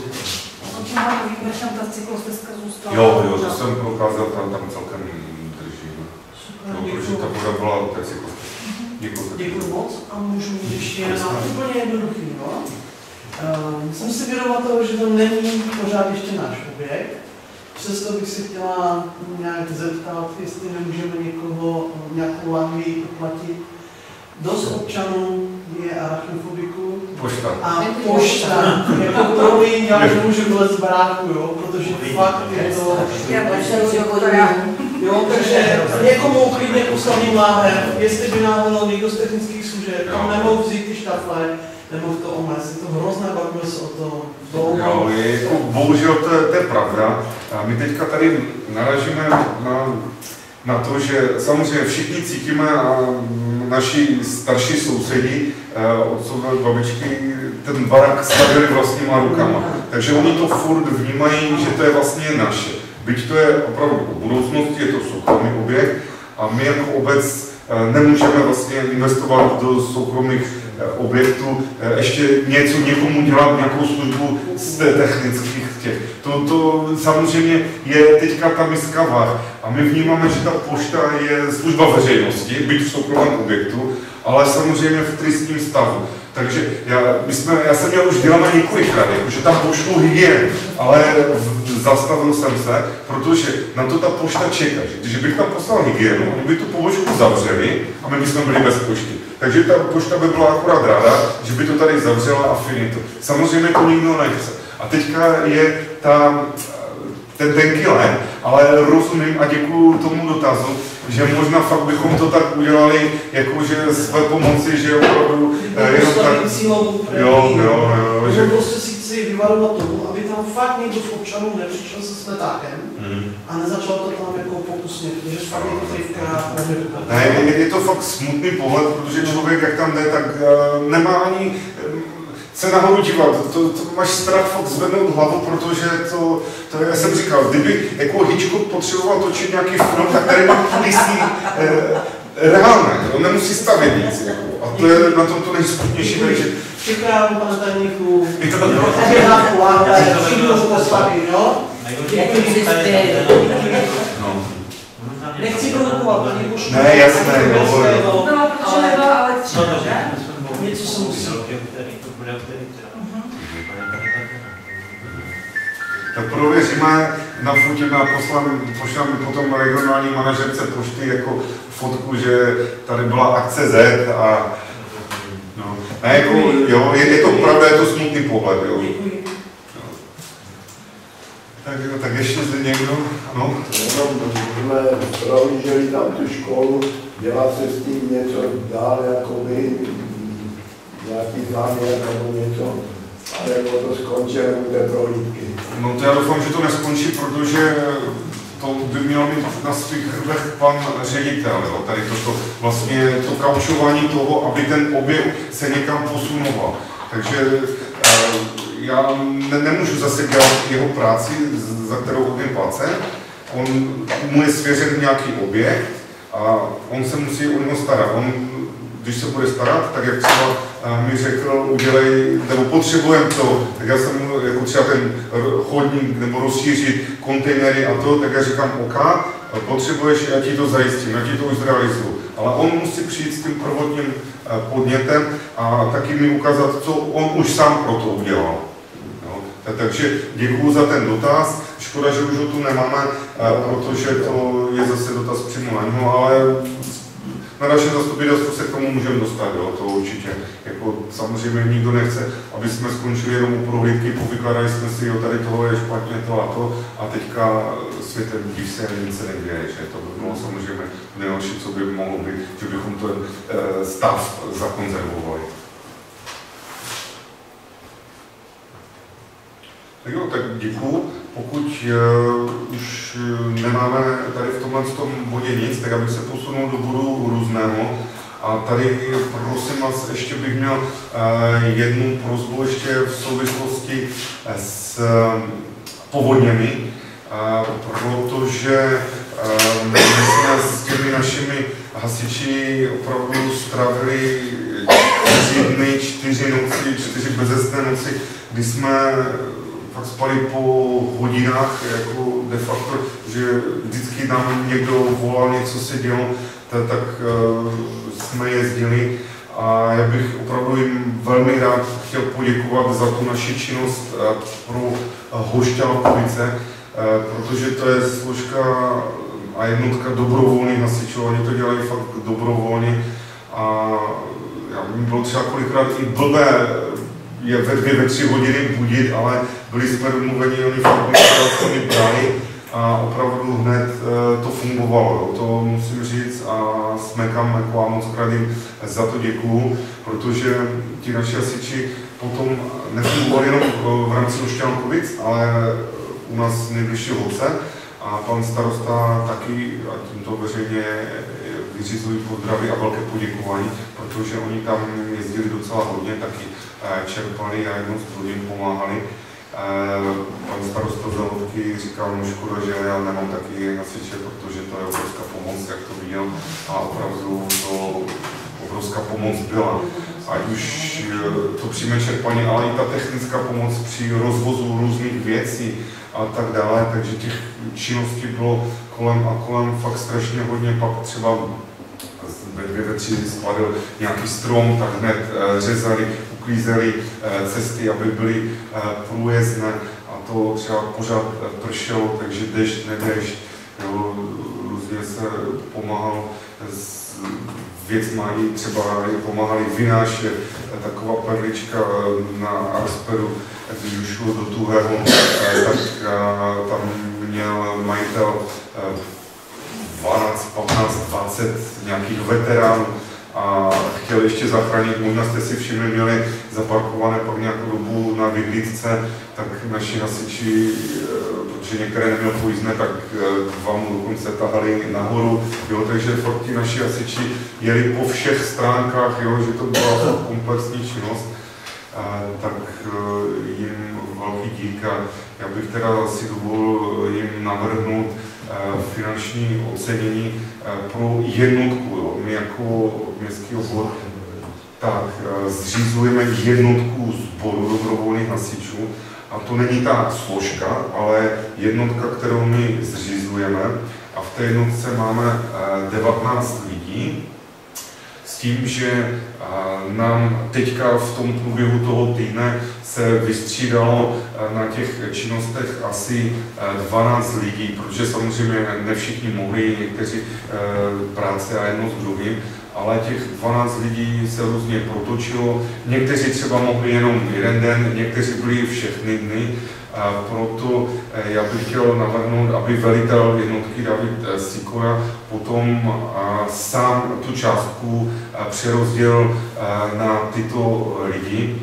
Tam ta cyklostezka zůstala. Jo, to jsem prokázal, tam celkem drží. No, protože ta voda byla té cyklostezky. Děkuji moc a můžu mít ještě na úplně jednoduchý, no. Jsem si vědoma toho, že to není pořád ještě náš objekt. Přesto bych si chtěla nějak zeptat, jestli nemůžeme někoho nějakou lahví platit. Dost občanů je arachnofobiků. Pošta. A pošta, jako promiň, já nemůžu vylez z baráku, jo, protože fakt je to... Jo, takže někomu klidně poslavním láhev, jestli by náhodou někdo z technických služeb, tam nemohl vzít ty štafle, nebo to omezit. Je to hrozné, bavíme se o tom Jo, bohužel to je pravda. A my teďka tady naražíme na to, že samozřejmě všichni cítíme a naši starší sousedi, otcové, babičky, ten barák stavili vlastníma rukama. Takže oni to furt vnímají, že to je vlastně naše. Byť to je opravdu o budoucnosti, je to soukromý objekt a my jako obec nemůžeme vlastně investovat do soukromých objektů, ještě něco někomu dělat, nějakou službu z technických těch. To samozřejmě je teďka ta miska vah a my vnímáme, že ta pošta je služba veřejnosti, byť v soukromém objektu, ale samozřejmě v tristním stavu. Takže já jsem měl už dělat několikrát, že tam pošlu hygienu, ale zastavil jsem se, protože na to ta pošta čeká. Když bych tam poslal hygienu, oni by tu pobočku zavřeli a my bychom byli bez pošty. Takže ta pošta by byla akorát ráda, že by to tady zavřela a finito. Samozřejmě to nikdo nechce. A teďka je ten kilem, ale rozumím a děkuju tomu dotazu, že možná fakt bychom to tak udělali, jakože své pomoci, že opravdu jenom tak... Že prostě si chci vyvarovat tomu, aby tam fakt někdo z občanů nepřišel se smetákem a nezačal to tam jako pokusně, protože fakt je to trivka. Ne, je to fakt smutný pohled, protože člověk, jak tam jde, tak nemá ani se nahoru dívat, to máš strach fakt zvednout hlavu, protože to já jsem říkal, kdyby jako Hitchcock potřeboval točit nějaký film, tak tady má listy reálné, on nemusí stavět nic, jako, a to je na tom to nejsmutnější, takže... Čekám, pane tajníku, objednávku, ale všichni to postaví, jo? Nechci produkovat, to nepošlu. Ne, jasné, jo. Byla, protože nebyla elektřina, že? Něco se musí. Tak prověříme, nafotíme a pošleme potom regionální manažerce pošty jako fotku, že tady byla akce Z a no. Ne, jako, jo, je to pravda, je to smutný pohled, jo. Tak ještě zde někdo, ano? Jenom jsme prohlíželi tam tu školu, dělá se s tím něco dál, jakoby nějaký záměr nebo něco, a jako to skončí u té prohlídky. No to já doufám, že to neskončí, protože to by měl mít na svých hrbech pan ředitel, jo? Tady toto vlastně to kaučování toho, aby ten objekt se někam posunoval. Takže já nemůžu zase dělat jeho práci, za kterou hodně placen. Mu je svěřen nějaký objekt a on se musí o něho starat. Když se bude starat, tak jak třeba mi řekl, udělej, nebo potřebujeme to, tak já jsem mu jako třeba ten chodník nebo rozšířit kontejnery a to, tak já říkám, OK, potřebuješ, já ti to zajistím, já ti to už zrealizuju. Ale on musí přijít s tím prvotním podnětem a taky mi ukázat, co on už sám pro to udělal. No, takže děkuju za ten dotaz. Škoda, že už ho tu nemáme, protože to je zase dotaz přímo na něho, ale na našem zastupitelstvu se k tomu můžeme dostat, jo, to určitě. Jako, samozřejmě nikdo nechce, aby jsme skončili jenom u prohlídky, povykládali jsme si, jo, tady toho je špatně to a teďka světem div se nic se neděje, že to by bylo samozřejmě nejhorší, co by mohlo být, že bychom ten stav zakonzervovali. Tak jo, tak děkuju. Pokud už nemáme tady v tomhle bodě nic, tak abych se posunul do bodu různého. A tady, prosím vás, ještě bych měl jednu prosbu ještě v souvislosti s povodněmi, protože my jsme s těmi našimi hasiči opravdu strávili 4 dny, 4 noci, 4 bezesné noci, kdy jsme fakt spali po hodinách, jako de facto, že vždycky nám někdo volal, něco se dělo, tak jsme jezdili a já bych opravdu jim velmi rád chtěl poděkovat za tu naši činnost pro Hošťálkovice, protože to je složka a jednotka dobrovolných hasičů, oni to dělají fakt dobrovolně a mi bylo třeba kolikrát i blbé je ve 2, ve 3 hodiny budit, ale byli jsme domluveni, oni fakt mi brali a opravdu hned to fungovalo, jo. To musím říct a smekám jako a moc krát jim za to děkuju, protože ti naši hasiči potom nefungovali jenom v rámci Lušťánkovic, ale u nás nejbližší obce a pan starosta taky, a tímto veřejně vyřizují pozdravy a velké poděkování, protože oni tam jezdili docela hodně, taky čerpali a jednou s druhým pomáhali. Pan starosta Závodky říkal, no škoda, že já nemám taky hasiče, protože to je obrovská pomoc, jak to viděl, a opravdu to obrovská pomoc byla. Ať už to přímé čerpání, ale i ta technická pomoc při rozvozu různých věcí a tak dále, takže těch činností bylo kolem a kolem fakt strašně hodně, pak třeba ve 2-3 spadl nějaký strom, tak hned řezali, uklízeli cesty, aby byly průjezdné a to třeba pořád pršelo, takže dešť, nedešť, různě se pomáhal s věcma, i třeba pomáhali vynášet, taková perlička na Arsperu, když už šlo do Tuhého, tak tam měl majitel 12, 15, 20 nějakých veteránů a chtěl ještě zachránit, možná jste si všimli, měli zaparkované pak nějakou dobu na vyhlídce, tak naši hasiči, protože některé neměl pojízdné, tak dva mu dokonce tahali nahoru, jo, takže fakt ti naši hasiči jeli po všech stránkách, jo, že to byla komplexní činnost, tak jim velký dík a já bych teda si dovolil jim navrhnout finanční ocenění pro jednotku. Jo. My jako městský obvod tak zřizujeme jednotku sboru dobrovolných hasičů a to není ta složka, ale jednotka, kterou my zřizujeme a v té jednotce máme 19 lidí s tím, že nám teďka v tom průběhu toho týdne se vystřídalo na těch činnostech asi 12 lidí, protože samozřejmě ne všichni mohli, někteří práce a jedno s druhým, ale těch 12 lidí se různě protočilo. Někteří třeba mohli jenom jeden den, někteří byli všechny dny. Proto já bych chtěl navrhnout, aby velitel jednotky David Sikora potom sám tu částku přerozdělil na tyto lidi.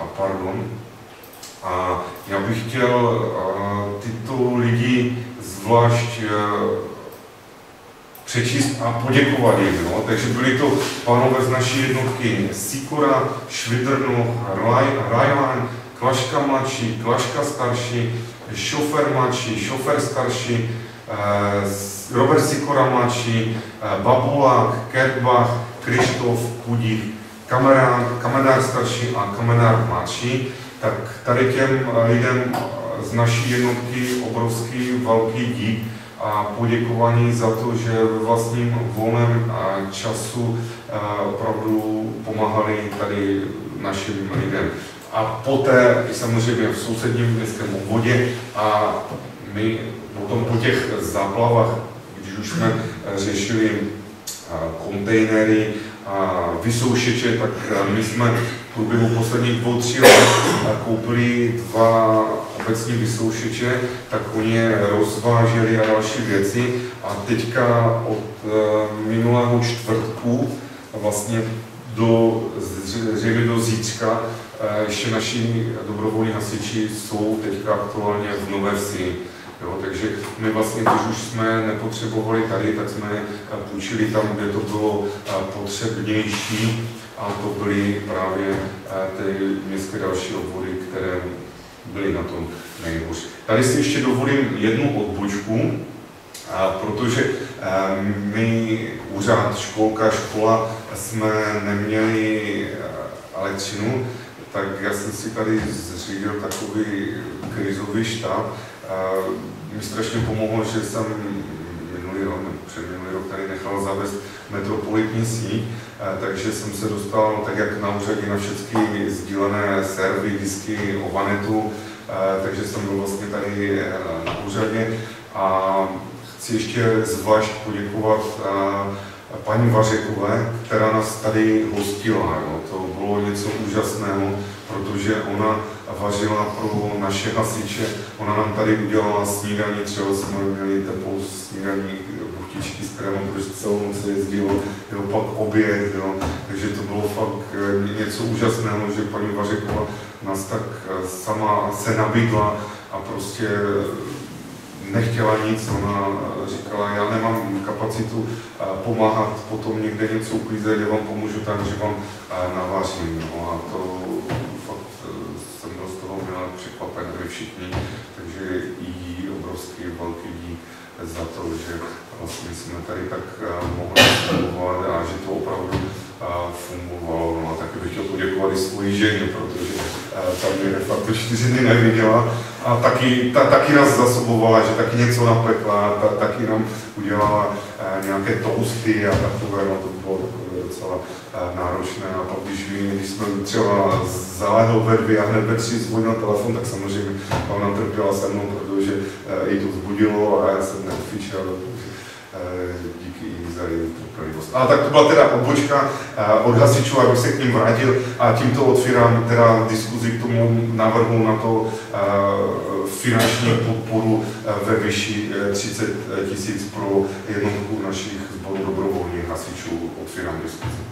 A já bych chtěl tyto lidi zvlášť přečíst a poděkovat jim. No. Takže byli to pánové z naší jednotky Sikora, Švidrnoch, Rajlan, Klaška mladší, Klaška starší, šofer mladší, šofer starší, Robert Sikora mladší, Babulák, Kerbach, Krištof, Kudík, Kamenár starší a Kamenár mladší. Tak tady těm lidem z naší jednotky obrovský velký dík a poděkování za to, že ve vlastním volném času opravdu pomáhali tady našim lidem. A poté samozřejmě v sousedním městském obvodě a my potom po těch záplavách, když už jsme řešili kontejnery a vysoušeče, tak my jsme v průběhu posledních 2-3 let koupili 2 obecní vysoušeče, tak oni je rozváželi a další věci a teďka od minulého čtvrtku vlastně zřejmě do zítřka ještě naši dobrovolní hasiči jsou teďka aktuálně v Nové Vsi. Jo, takže my vlastně, když už jsme nepotřebovali tady, tak jsme půjčili tam, kde to bylo potřebnější a to byly právě ty městské další obvody, které byly na tom nejhůř. Tady si ještě dovolím jednu odbočku, protože my, úřad, škola, jsme neměli elektřinu, tak já jsem si tady zřídil takový krizový štáb. Mi strašně pomohlo, že jsem předminulý rok tady nechal zavést metropolitní síť, takže jsem se dostal tak jak na úřadě na všechny sdílené servery, disky Ovanetu, takže jsem byl vlastně tady na úřadě a chci ještě zvlášť poděkovat paní Vařekové, která nás tady hostila. Jo. To bylo něco úžasného, protože ona vařila pro naše hasiče. Ona nám tady udělala snídaní, třeba jsme měli teplou snídaní, buchtičky, s kterou prostě celou noc jezdilo, jo, pak oběd, jo. Takže to bylo fakt něco úžasného, že paní Vařeková nás tak sama se nabídla a prostě nechtěla nic, ona říkala, já nemám kapacitu pomáhat potom někde něco uklízet, já vám pomůžu tak, že vám navařím. No a to fakt jsem byl z toho měl překvapen, vy všichni, takže jí obrovský velký dík za to, že vlastně jsme tady tak mohli fungovat a že to opravdu fungovalo. No a taky bych chtěl poděkovat i svoji ženě, protože tam mě de facto 4 dny neviděla a taky nás zasobovala, že taky něco napekla, taky nám udělala nějaké toasty a takové, no to bylo takové docela náročné. A pak když jsme třeba zalehl ve 2 a hned ve 3 zvonil telefon, tak samozřejmě ona trpěla se mnou, protože jí to vzbudilo a já jsem nefičel. Díky za její trpělivost. A tak to byla teda odbočka od hasičů, abych se k ním vrátil a tímto otvírám teda diskuzi k tomu návrhu na to finanční podporu ve výši 30 000 pro jednotku našich sborů dobrovolných hasičů. Otvírám diskuzi.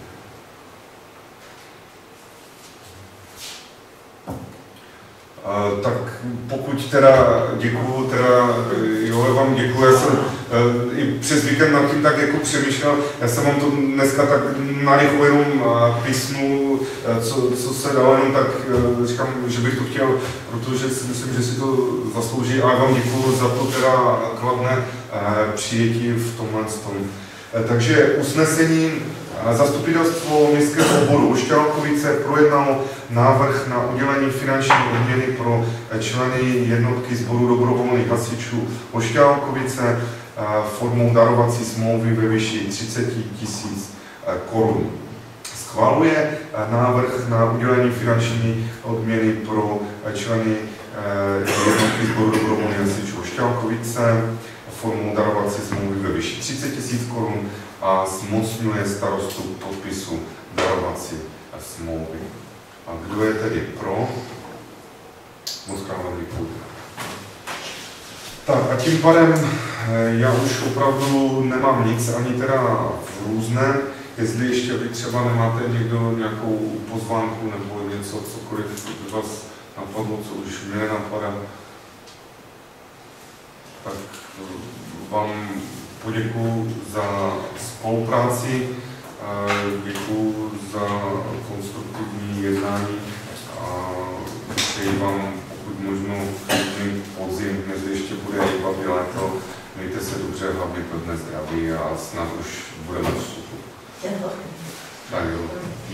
Tak pokud teda děkuju, jo, vám děkuju, já jsem i přes víkend nad tím tak jako přemýšlel, já jsem vám to dneska tak narychlo jenom písnu, co se dalo, jenom tak říkám, že bych to chtěl, protože si myslím, že si to zaslouží a vám děkuju za to teda kladné přijetí v tomhle tom. Takže usnesení Zastupitelstvo městského obvodu Ošťálkovice projednalo návrh na udělení finanční odměny pro členy jednotky sboru dobrovolných hasičů Ošťálkovice formou darovací smlouvy ve výši 30 000 korun. Schvaluje návrh na udělení finanční odměny pro členy jednotky sboru dobrovolných hasičů Ošťálkovice formou darovací smlouvy ve výši 30 000 korun a zmocňuje starostu k podpisu darovací smlouvy. A kdo je tedy pro? Moc krát děkuji. Tak a tím pádem já už opravdu nemám nic, ani teda v různém. Jestli ještě vy třeba nemáte někdo nějakou pozvánku nebo něco, cokoliv vás napadlo, co už mě napadá, tak vám poděkuji za spolupráci, děkuji za konstruktivní jednání a přeji vám pokud možno klidný podzim, dnes ještě bude i baví léto, mějte se dobře, hlavně pevné zdraví a snad už budeme v suchu. Tak jo.